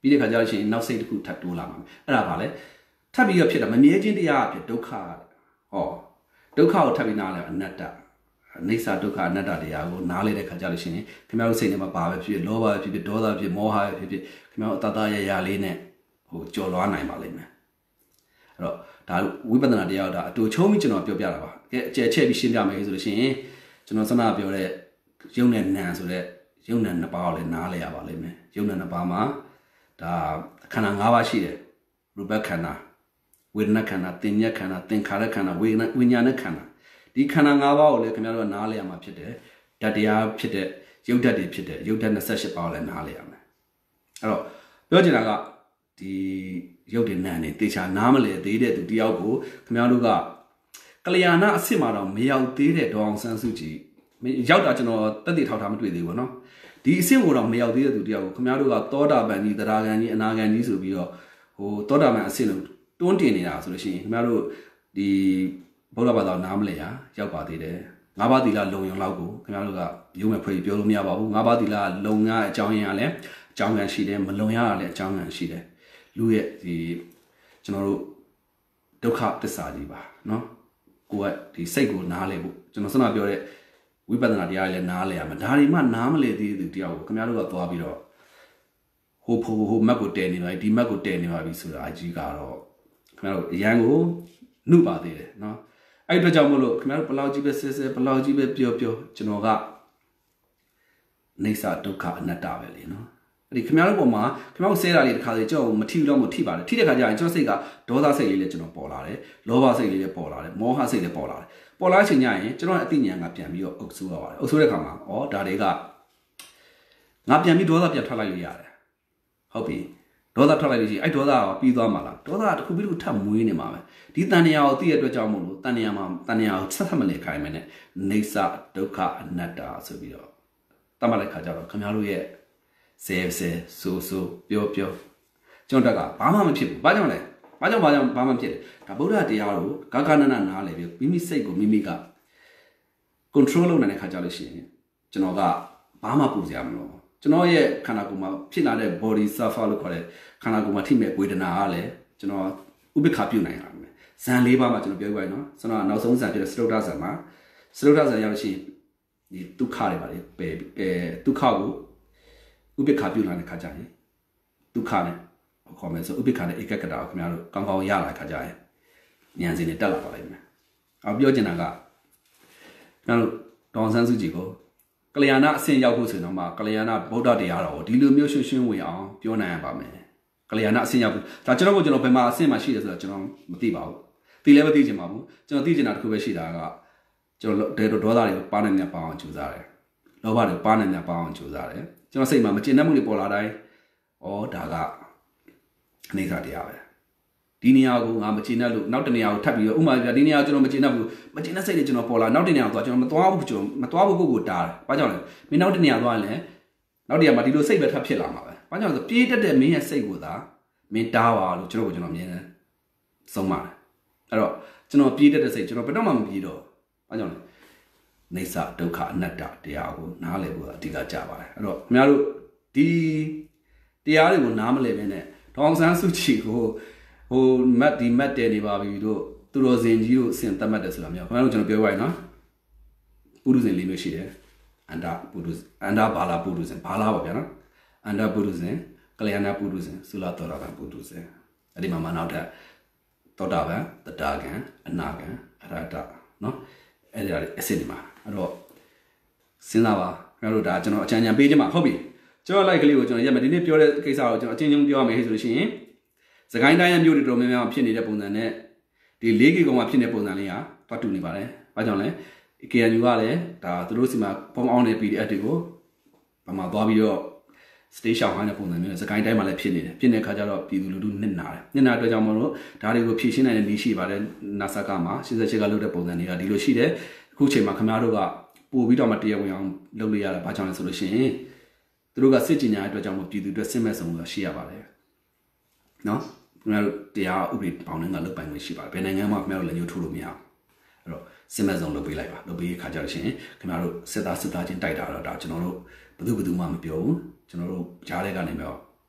ပြီးတဲ့ခါကျလို့ရှိရင်နောက်စိတ်တစ်ခုထပ်တိုးလာမှာအဲ့ဒါပါလေထပ်ပြီးတော့ဖြစ်တာမမြဲခြင်းတရားဖြစ်ဒုက္ခဟောဒုက္ခကိုထပ်ပြီးနားလဲအနတ္တအိဋ္ဌဒုက္ခအနတ္တတရားကိုနားလဲတဲ့ခါကျလို့ရှိရင်ခင်ဗျားတို့စိတ်ထဲမှာပါပဲဖြစ်ဖြစ်လောဘပဲဖြစ်ဖြစ်ဒေါသပဲဖြစ်မောဟပဲဖြစ်ဖြစ်ခင်ဗျားတို့တတရရလေးနဲ့ဟိုကြော်လွားနိုင်ပါလိမ့်မယ်အဲ့တော့ဒါဝိပဿနာတရားဒါအတူချုံးပြီးကျွန်တော်ပြောပြတာပါကဲအကျယ်ချက်ပြီးရှင်းပြမယ်ဆိုလို့ရှိရင်ကျွန်တော်စနာပြောတဲ့ယုံနဲ့နံဆိုတဲ့ယုံနဲ့နှစ်ပါးကိုလည်းနားလဲရပါလိမ့်မယ်ယုံနဲ့နှစ်ပါးမှာဒါခန္ဓာ၅ပါးရှိတယ်ရူပခန္ဓာဝေဒနာခန္ဓာသင်ညက်ခန္ဓာသင်္ခါရခန္ဓာဝေဝိညာဏခန္ဓာဒီခန္ဓာ၅ပါးကိုလည်းခင်ဗျားတို့နားလဲရမှာဖြစ်တယ်ဓာတ်တရားဖြစ်တဲ့ယုတ်ဓာတ်တွေဖြစ်တဲ့ယုတ်ဓာတ်၂၈ပါးကိုလည်းနားလဲရမယ်အဲ့တော့ပြောချင်တာကဒီရုပ်တွေနံနေတေချာနားမလဲသေးတဲ့သူတယောက်ကိုခင်ဗျားတို့ကကလျာဏအစ်စ်မှာတော့မရောက်သေးတဲ့ဒေါအောင်ဆန်းစုကြည်ရောက်တာကျွန်တော်တက်တည်ထောက်ထားမတွေ့သေးဘူးเนาะဒီအစ်စ်ကိုတော့မရောက်သေးတဲ့သူတယောက်ကိုခင်ဗျားတို့ကသောတာပန်ကြီးတရားဂန်ကြီးအနာဂန်ကြီးဆိုပြီးတော့ဟိုသောတာပန်အစ်စ်လို့တွန်းတင်နေတာဆိုလို့ရှိရင်ခင်ဗျားတို့ဒီဘုရားဘာသာနားမလဲရရောက်ပါသေးတယ်ငါးပါးသီလလုံရုံလောက်ကိုခင်ဗျားတို့ကရုံးမဲ့ဖွဲ့ပြောလို့မရပါဘူးငါးပါးသီလလုံရအကြောင်းရင်းကလည်းအကြောင်းရင်းရှိတယ်မလုံရကလည်းအကြောင်းရင်းရှိတယ်လူရဲ့ဒီကျွန်တော်တို့ဒုက္ခသစ္စာကြီးပါเนาะကိုကဒီစိတ်ကိုနားလဲဖို့ကျွန်တော်စနာပြောတဲ့ဝိပဿနာတရားလည်းနားလဲရမှာဒါတွေမှနားမလဲသေးတဲ့တရားကိုခင်ဗျားတို့ကသွားပြီးတော့ဟိုဖိုဟိုမက်ကိုတဲနေပါဒီမက်ကိုတဲနေပါပြီဆိုတာအကြီးကတော့ခင်ဗျားတို့အရန်ကိုနှုတ်ပါသေးတယ်เนาะအဲ့အတွက်ကြောင့်မို့လို့ခင်ဗျားတို့ဘလောက်ကြီးပဲဆဲဆဲဘလောက်ကြီးပဲပြောပြောကျွန်တော်ကနေစာဒုက္ခအနတ္တပဲလေเนาะအဲ့ဒီခင်ဗျားတို့ပုံမှာခင်ဗျားတို့ဆဲတာလေးတစ်ခါစီကြောက်မထိတော့မထိပါတယ်ထိတဲ့ခါကျရင်ကျွန်တော်စိတ်ကဒေါသစိတ်လေးလည်းကျွန်တော်ပေါ်လာတယ်လောဘစိတ်လေးလည်းပေါ်လာတယ်မောဟစိတ်လည်းပေါ်လာတယ်ပေါ်လာချိန်ကျရင်ကျွန်တော်အသိဉာဏ်ကပြန်ပြီးတော့အုပ်ဆိုးရပါတယ်အုပ်ဆိုးတဲ့ခါမှာဩဒါတွေကငါပြန်ပြီးဒေါသပြန်ထွက်လိုက်လို့ရတယ်ဟုတ်ပြီဒေါသထွက်လိုက်လို့ရှိရင်အဲ့ဒေါသကပြီးသွားမှာလားဒေါသကတစ်ခုပြီးတစ်ခုထပ်မွေးနေမှာပဲဒီတဏှာကိုသိရတဲ့အတွက်ကြောင့်မို့လို့တဏှာမှာတဏှာကိုဆက်ဆက်မလဲခိုင်းမယ်နဲ့နေစာဒုက္ခအနတ္တဆိုပြီးတော့တတ်မှတ်လိုက်ခါကြတော့ခင်ဗျားတို့ရဲ့ဆဲဆဲဆူဆူပြောပြောကျွန်တော်တက်ကဘာမှမဖြစ်ဘူးဘာကြောင့်လဲဘာကြောင့်ဘာကြောင့်ဘာမှမဖြစ်လဲဒါဗုဒ္ဓတရားကိုဂဂနနနားလေပြီးမိမိစိတ်ကိုမိမိက control လုပ်နိုင်တဲ့ခါကြလို့ရှိရင်ကျွန်တော်ကဘာမှပူစရာမလိုကျွန်တော်ရဲ့ခန္ဓာကိုယ်မှာဖြစ်လာတဲ့ body suffer လို့ခေါ်တဲ့ခန္ဓာကိုယ်မှာထိမဲ့ဝေဒနာကလည်းကျွန်တော်ဥပိ္ပခပြုနိုင်တာပဲဇန်၄ပါးမှာကျွန်တော်ပြောပြရနော်ဆိုတော့နောက်ဆုံးဇန်ဖြစ်တဲ့စတုတ္ထဇန်မှာစတုတ္ထဇန်ရောက်လို့ရှိရင်ဒီဒုက္ခတွေပါလေပယ်အဲဒုက္ခကိုဥပိ္ပခပြုလာတဲ့ခါကျရင်ဒုက္ခနဲ့ခေါ်မယ်ဆိုဥပိ္ပခနဲ့ဧကကတာကိုခင်ဗျားတို့ကောင်းကောင်းရလာတဲ့ခါကျရင်ဉာဏ်စဉ်နဲ့တက်လာပါလိမ့်မယ်အော်ပြောချင်တာကကျွန်တော်တို့ဒေါန်ဆန်းစုကြည်ကိုကလျာဏအဆင့်ရောက်ဖို့ဆိုတော့မှကလျာဏဗုဒ္ဓတရားတော်ဒီလိုမျိုးရှင်းရှင်းဝင်အောင်ပြောနိုင်ရပါမယ်ကလျာဏအဆင့်ရောက်ဖို့ဒါကျွန်တော်ကကျွန်တော်ဘယ်မှာအဆင့်မှာရှိတယ်ဆိုတော့ကျွန်တော်မသိပါဘူးသိလည်းမသိချင်ပါဘူးကျွန်တော်သိချင်တာတစ်ခုပဲရှိတာကကျွန်တော်ဒေဒေါသတွေပါနေနေပါအောင်ကြိုးစားတယ်လောဘတွေပါနေနေပါအောင်ကြိုးစားတယ်ကျွန်တော်စိတ်မှာမကျေနပ်မှုတွေပေါ်လာတိုင်းဩဒါကအနေစာတရားပဲဒီနေရာကိုငါမကျေနပ်လို့နောက်တနေရာကိုထပ်ပြီးတော့ဥမာပြဒီနေရာကျွန်တော်မကျေနပ်ဘူးမကျေနပ်စိတ်တွေကျွန်တော်ပေါ်လာနောက်တနေရာကိုသွားကျွန်တော်မသွားဘူးကျွန်တော်မသွားဘူးကိုကိုတားတယ်ဘာကြောင့်လဲမင်းနောက်တနေရာသွားရင်လည်းနောက်တနေရာမှာဒီလိုစိတ်ပဲထပ်ဖြစ်လာမှာပဲဘာကြောင့်လဲဆိုပြေးတက်တဲ့မင်းရဲ့စိတ်ကိုသာမင်းတားပါလို့ကျွန်တော်ကိုကျွန်တော်မြင်တယ်ဆုံးပါတယ်အဲ့တော့ကျွန်တော်ပြေးတက်တဲ့စိတ်ကျွန်တော်ဘယ်တော့မှမပြေးတော့ဘာကြောင့်လဲနေစာဒုက္ခအနတ္တတရားကိုနားလည်ဖို့အဓိကကြပါတယ်အဲ့တော့ခင်ဗျားတို့ဒီတရားတွေကိုနားမလည်ဘဲနဲ့ဒေါအောင်ဆန်းစုကြည်ကိုဟိုမတ်ဒီမတ်တယ်နေပါပြီတို့သူတော်စင်ကြီးတို့အစဉ်သတ်မှတ်တယ်ဆိုတာမျိုးခင်ဗျားတို့ကျွန်တော်ပြောပြရနော်ပုရုဇဉ်လေးမျိုးရှိတယ်အန္တာပုရုဇအန္တာဘာလာပုရုဇဉ်ဘာလာပါဗျာနော်အန္တာပုရုဇဉ်ကလျာဏပုရုဇဉ်သုလတော်ရကပုရုဇဉ်အဲ့ဒီမှာမနောက်ထပ်သောတာပန်တတာကံအနာကံအရဟတနော်အဲ့ဒီအစစ်ဒီမှာအဲ့တော့စဉ်းစားပါခင်ဗျားတို့ဒါကျွန်တော်အကြံဉာဏ်ပေးခြင်းမှာဟုတ်ပြီကျွန်တော်လိုက်ကလေးကိုကျွန်တော်ရက်မယ်ဒီနေ့ပြောတဲ့ကိစ္စကိုကျွန်တော်အချင်းချင်းပြောရမယ်ဆိုလို့ရှိရင်စကိုင်းတိုင်းရဲ့မြို့တွေတော်များများဖြစ်နေတဲ့ပုံစံနဲ့ဒီ၄ကီကောင်မှာဖြစ်နေတဲ့ပုံစံလေးဟာတွတ်တူနေပါတယ်။ဘာကြောင့်လဲ။ K N U ကလည်းဒါသူတို့စီမှာပုံအောင်တဲ့ P D F တွေကိုဗမာသွားပြီးတော့ stage ရှောင်းဟန်တဲ့ပုံစံမျိုးနဲ့စကိုင်းတိုင်းမှာလည်းဖြစ်နေတယ်။ဖြစ်နေတဲ့ခါကျတော့ပြည်သူလူထုနစ်နာတယ်။နစ်နာအတွက်ကြောင့်မလို့ဒါတွေကိုဖြည့်ရှင်းနိုင်တဲ့နည်းရှိပါတယ်။ NASA ကမှာ၈၈ကလုပ်တဲ့ပုံစံတွေကဒီလိုရှိတယ်။အခုချိန်မှာခင်ဗျားတို့ကပို့ပြီးတော့မှတရားဝင်အောင်လုပ်လို့ရတာဘာကြောင့်လဲဆိုလို့ရှိရင်သူတို့ကစစ်ကြင်ညာအတွက်ကြောင့်မို့ပြည်သူအတွက်စစ်မဲ့ဆုံးလို့ရှိရပါတယ်။နော်ခင်ဗျားတို့တရားဥပဒေပေါင်းနဲ့ကလုပ်ပိုင်ခွင့်ရှိပါတယ်ဘယ်နိုင်ငံမှာခင်ဗျားတို့လည်းညှို့ထိုးလို့မရဘူးအဲ့တော့စစ်မဲ့ဆုံးလုပ်ပေးလိုက်ပါလုပ်ပေးခါကြလို့ရှိရင်ခင်ဗျားတို့စစ်သားစစ်သားချင်းတိုက်တာတော့ဒါကျွန်တော်တို့ဘယ်သူဘယ်သူမှမပြောဘူးကျွန်တော်တို့ကြားထဲကနေတော့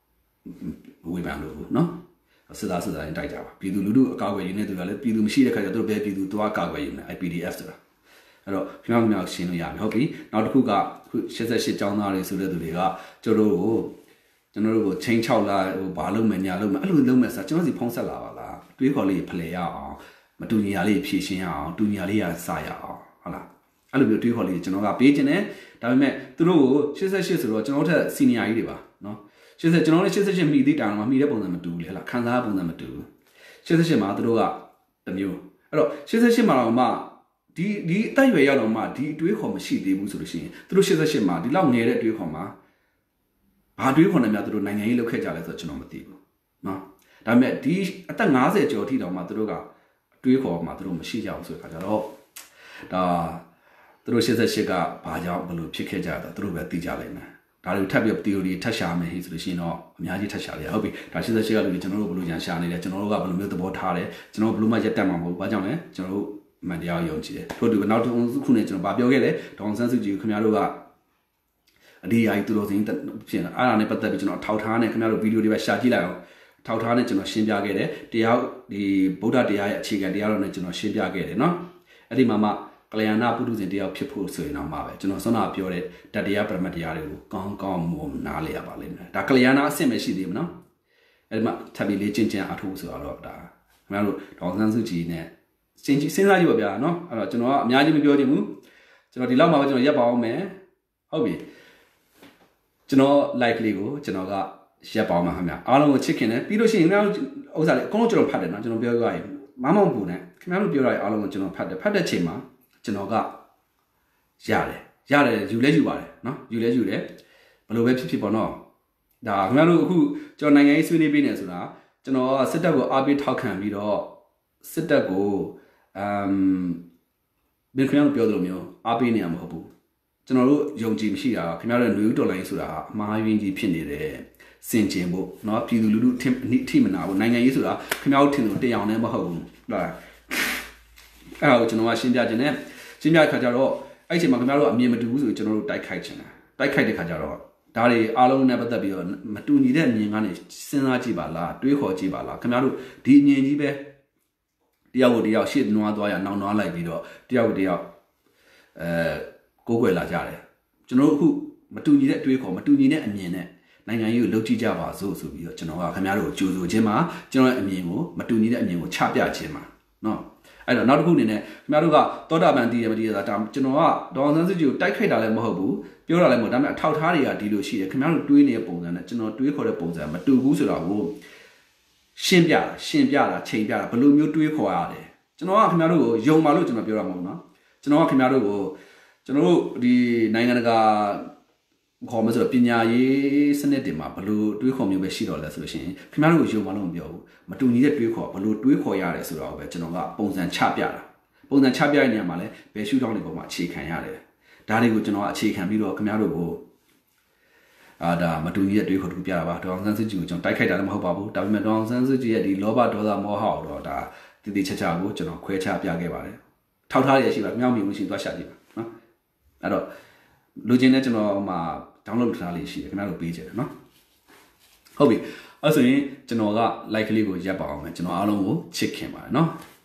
ဝေဖန်လို့နော်စစ်သားစစ်သားရင်တိုက်ကြပါပြည်သူလူထုအကောက်ွယ်ရင်းနေသူကလည်းပြည်သူမရှိတဲ့ခါကျတော့ဘယ်ပြည်သူသွားကောက်ွယ်ရင်းနေ I P D F ဆိုတာအဲ့တော့ခင်ဗျားတို့ရှင်းလို့ရမယ်ဟုတ်ပြီနောက်တစ်ခုကရှစ်ဆယ့်ရှစ်ကျောင်းသားတွေဆိုတဲ့သူတွေကကျတို့ကိုကျွန်တော်တို့ကိုချင်းချောက်လာဟိုဘာလုပ်မယ်ညာလုပ်မယ်အဲ့လိုလုပ်မယ်ဆိုကျွန်တော်စီဖုံးဆက်လာပါလားတွေးခေါ်လေးဖလှယ်ရအောင်မတူညီရလေးဖြည့်ရှင်းရအောင်တူညီရလေးရစရအောင်ဟုတ်လားအဲ့လိုမျိုးတွေးခေါ်လေးကျွန်တော်ကပေးခြင်းနဲ့ဒါပေမဲ့သူတို့ကိုရှစ်ဆယ့်ရှစ်ဆိုတော့ကျွန်တော်တို့ထက်စီနီယာကြီးတွေပါနော်ရှစ်ဆယ့်ကျွန်တော်တို့ရှစ်ဆယ့်ရှစ်မိသည့်တောင်မှာမိတဲ့ပုံစံမတူဘူးလေဟလားခံစားပုံစံမတူဘူးရှစ်ဆယ့်ရှစ်မှာသူတို့ကတစ်မျိုးအဲ့တော့ရှစ်ဆယ့်ရှစ်မှာတော့မှဒီဒီအတိုက်ရွယ်ရောက်တော့မှဒီအတွေးခေါ်မရှိသေးဘူးဆိုလို့ရှိရင်သူတို့ရှစ်ဆယ့်ရှစ်မှာဒီလောက်ငယ်တဲ့အတွေးခေါ်မှာဘာတွေးခေါ်နေများသူတို့နိုင်ငံရေးလုပ်ခဲ့ကြလဲဆိုတော့ကျွန်တော်မသိဘူးနော်ဒါပေမဲ့ဒီအသက်၅၀ကျော်ထိတောင်မှသူတို့ကအတွေးခေါ်မှာသူတို့မရှိကြဘူးဆိုတဲ့ခါကျတော့ဒါသူတို့ရှစ်ဆယ့်ရှစ်ကဘာကြောင့်ဘလို့ဖြစ်ခဲ့ကြတာသူတို့ပဲသိကြလိမ့်မယ်ဒါတွေထပ်ပြီး theory ထပ်ရှာမယ်ဆိုလို့ရှိရင်တော့အများကြီးထပ်ရှာရဟုတ်ပြီဒါရှစ်ဆယ့်ရှစ်ကလူတွေကျွန်တော်တို့ဘလို့ညာရှာနေတယ်ကျွန်တော်တို့ကဘလို့မျိုးသဘောထားတယ်ကျွန်တော်တို့ဘလို့မှရက်တက်မှာမဟုတ်ဘူးဘာကြောင့်လဲကျွန်တော်တို့အမှန်တရားယုံကြည်တယ်ထို့တူနောက်တစ်ခုနဲ့ကျွန်တော်ဗာပြောခဲ့တယ်ဒေါအောင်ဆန်းစုကြည်ခင်ဗျားတို့ကအဒီအआईသူတော်စင်ဖြစ်နေအားအားနဲ့ပတ်သက်ပြီးကျွန်တော်ထောက်ထားနေခင်ဗျားတို့ဗီဒီယိုတွေပဲရှာကြည့်လိုက်အောင်ထောက်ထားနေကျွန်တော်ရှင်းပြခဲ့တယ်တရားဒီဗုဒ္ဓတရားရဲ့အခြေခံတရားတော်နဲ့ကျွန်တော်ရှင်းပြခဲ့တယ်နော်အဲ့ဒီမှာမှကလျာဏပုထုဇဉ်တရားဖြစ်ဖို့ဆိုရင်တော့မှာပဲကျွန်တော်ဆွမ်းနာပြောတဲ့တတရားပရမတ်တရားတွေကိုကောင်းကောင်းမွန်နားလေရပါလိမ့်မယ်ဒါကလျာဏအဆင့်ပဲရှိသေးမနော်အဲ့ဒီမှာထပ်ပြီးလေးချင်းချင်းအထိုးဆိုတော့ဒါခင်ဗျားတို့ဒေါအောင်ဆန်းစုကြည်နဲ့စင်ကြီးစဉ်းစားကြည့်ပါဗျာနော်အဲ့တော့ကျွန်တော်ကအများကြီးမပြောချင်ဘူးကျွန်တော်ဒီလောက်မှပဲကျွန်တော်ရပ်ပါအောင်မယ်ဟုတ်ပြီကျွန်တော် like လေးကိုကျွန်တော်ကရပ်ပါအောင်ပါခင်ဗျာအားလုံးကိုချစ်ခင်တယ်ပြီးလို့ရှိရင်ခင်ဗျားတို့ဥစ္စာလေးအကုန်လုံးကျွန်တော်ဖတ်တယ်နော်ကျွန်တော်ပြောရရင်မမောင်ပူနဲ့ခင်ဗျားတို့ပြောရရင်အားလုံးကိုကျွန်တော်ဖတ်တယ်ဖတ်တဲ့ချိန်မှာကျွန်တော်ကရတယ်ရတယ်ယူလဲယူပါတယ်နော်ယူလဲယူတယ်ဘယ်လိုပဲဖြစ်ဖြစ်ပေါ့နော်ဒါခင်ဗျားတို့အခုကျွန်တော်နိုင်ငံရေးဆွေးနွေးပေးနေဆိုတာကျွန်တော်စစ်တပ်ကိုအားပေးထောက်ခံပြီးတော့စစ်တပ်ကိုအမ်ဘယ်ခင်ဗျားတို့ပြောသလိုမျိုးအားပေးနေရမှာမဟုတ်ဘူးကျွန်တော်တို့ယုံကြည်မရှိတာခင်ဗျားတို့ຫນွေဦးတော်လိုင်းဆိုတာအမှားယွင်းကြီးဖြစ်နေတယ်စင်ကျင်ဖို့เนาะပြည်သူလူထုအထိမနာဘူးနိုင်ငံရေးဆိုတာခင်ဗျားတို့ထင်လို့တရားနဲ့မဟုတ်ဘူးဟုတ်လားအဲ့ဒါကိုကျွန်တော်ကရှင်းပြခြင်းနဲ့ရှင်းပြတဲ့ခါကျတော့အဲ့ဒီအချိန်မှာခင်ဗျားတို့အမြင်မတူဘူးဆိုကျွန်တော်တို့တိုက်ခိုက်ခြင်းတယ်တိုက်ခိုက်တဲ့ခါကျတော့ဒါတွေအားလုံးနဲ့ပတ်သက်ပြီးတော့မတူညီတဲ့အမြင်ကနေစဉ်းစားကြည့်ပါလားတွေးခေါ်ကြည့်ပါလားခင်ဗျားတို့ဒီအမြင်ကြီးပဲတယောက်ကိုတယောက်ရှေ့နွားသွားရနောက်နွားလိုက်ပြီးတော့တယောက်ကိုတယောက်အဲကိုးကွယ်လာကြတယ်ကျွန်တော်တို့အခုမတူညီတဲ့အတွေးခေါ်မတူညီတဲ့အမြင်နဲ့နိုင်ငံရေးကိုလှုပ်ကြည့်ကြပါစို့ဆိုပြီးတော့ကျွန်တော်ကခင်ဗျားတို့ကိုကြိုးဆိုခြင်းမှာကျွန်တော်ရဲ့အမြင်ကိုမတူညီတဲ့အမြင်ကိုချပြခြင်းမှာနော်အဲ့တော့နောက်တစ်ခုအနေနဲ့ခင်ဗျားတို့ကသောတာပန်တည်ရမတည်ရတာဒါကျွန်တော်ကဒေါအောင်ဆန်းစုကြည်ကိုတိုက်ခိုက်တာလည်းမဟုတ်ဘူးပြောတာလည်းမဟုတ်ဒါပေမဲ့အထောက်ထားတွေကဒီလိုရှိတယ်ခင်ဗျားတို့တွေးနေတဲ့ပုံစံနဲ့ကျွန်တော်တွေးခေါ်တဲ့ပုံစံမတူဘူးဆိုတော့ကိုရှင်းပြတာရှင်းပြတာချိန်ပြတာဘယ်လိုမျိုးတွေးခေါ်ရတယ်ကျွန်တော်ကခင်ဗျားတို့ကိုယုံပါလို့ကျွန်တော်ပြောတာမဟုတ်နော်ကျွန်တော်ကခင်ဗျားတို့ကိုကျွန်တော်တို့ဒီနိုင်ငံတကာခေါ်မဆိုတော့ပညာရေးစနစ်တွေမှာဘလို့တွေးခေါ်မျိုးပဲရှိတော့လဲဆိုလို့ရှိရင်ခင်ဗျားတို့ကိုယုံမှလို့မပြောဘူးမတူညီတဲ့တွေးခေါ်ဘလို့တွေးခေါ်ရတယ်ဆိုတော့ပဲကျွန်တော်ကပုံစံချပြတာပုံစံချပြတဲ့နေရာမှာလည်းဘယ်ရှုထောင့်တွေပေါ်မှာအခြေခံရတယ်ဒါတွေကိုကျွန်တော်ကအခြေခံပြီးတော့ခင်ဗျားတို့ကိုအာဒါမတူညီတဲ့တွေးခေါ်တူပြတာပါဒေါအောင်ဆန်းစုကြည်ကိုကျွန်တော်တိုက်ခိုက်တာလည်းမဟုတ်ပါဘူးဒါပေမဲ့ဒေါအောင်ဆန်းစုကြည်ရဲ့ဒီလောဘဒေါသမောဟကိုတော့ဒါတည်တည်ချာချာကိုကျွန်တော်ခွဲခြားပြခဲ့ပါတယ်ထောက်ထားရရှိပါမြောက်မြုံလို့ရှိရင်သွားရှာကြည့်ပါနော်အဲ့တော့လူချင်းနဲ့ကျွန်တော်မှာ download ထားလေးရှိတယ်ခင်ဗျားတို့ပေးကြတယ်နော်ဟုတ်ပြီအဲ့ဆိုရင်ကျွန်တော်က like လေးကိုရပ်ပါအောင်မယ်ကျွန်တော်အားလုံးကိုချစ်ခင်ပါတယ်နော်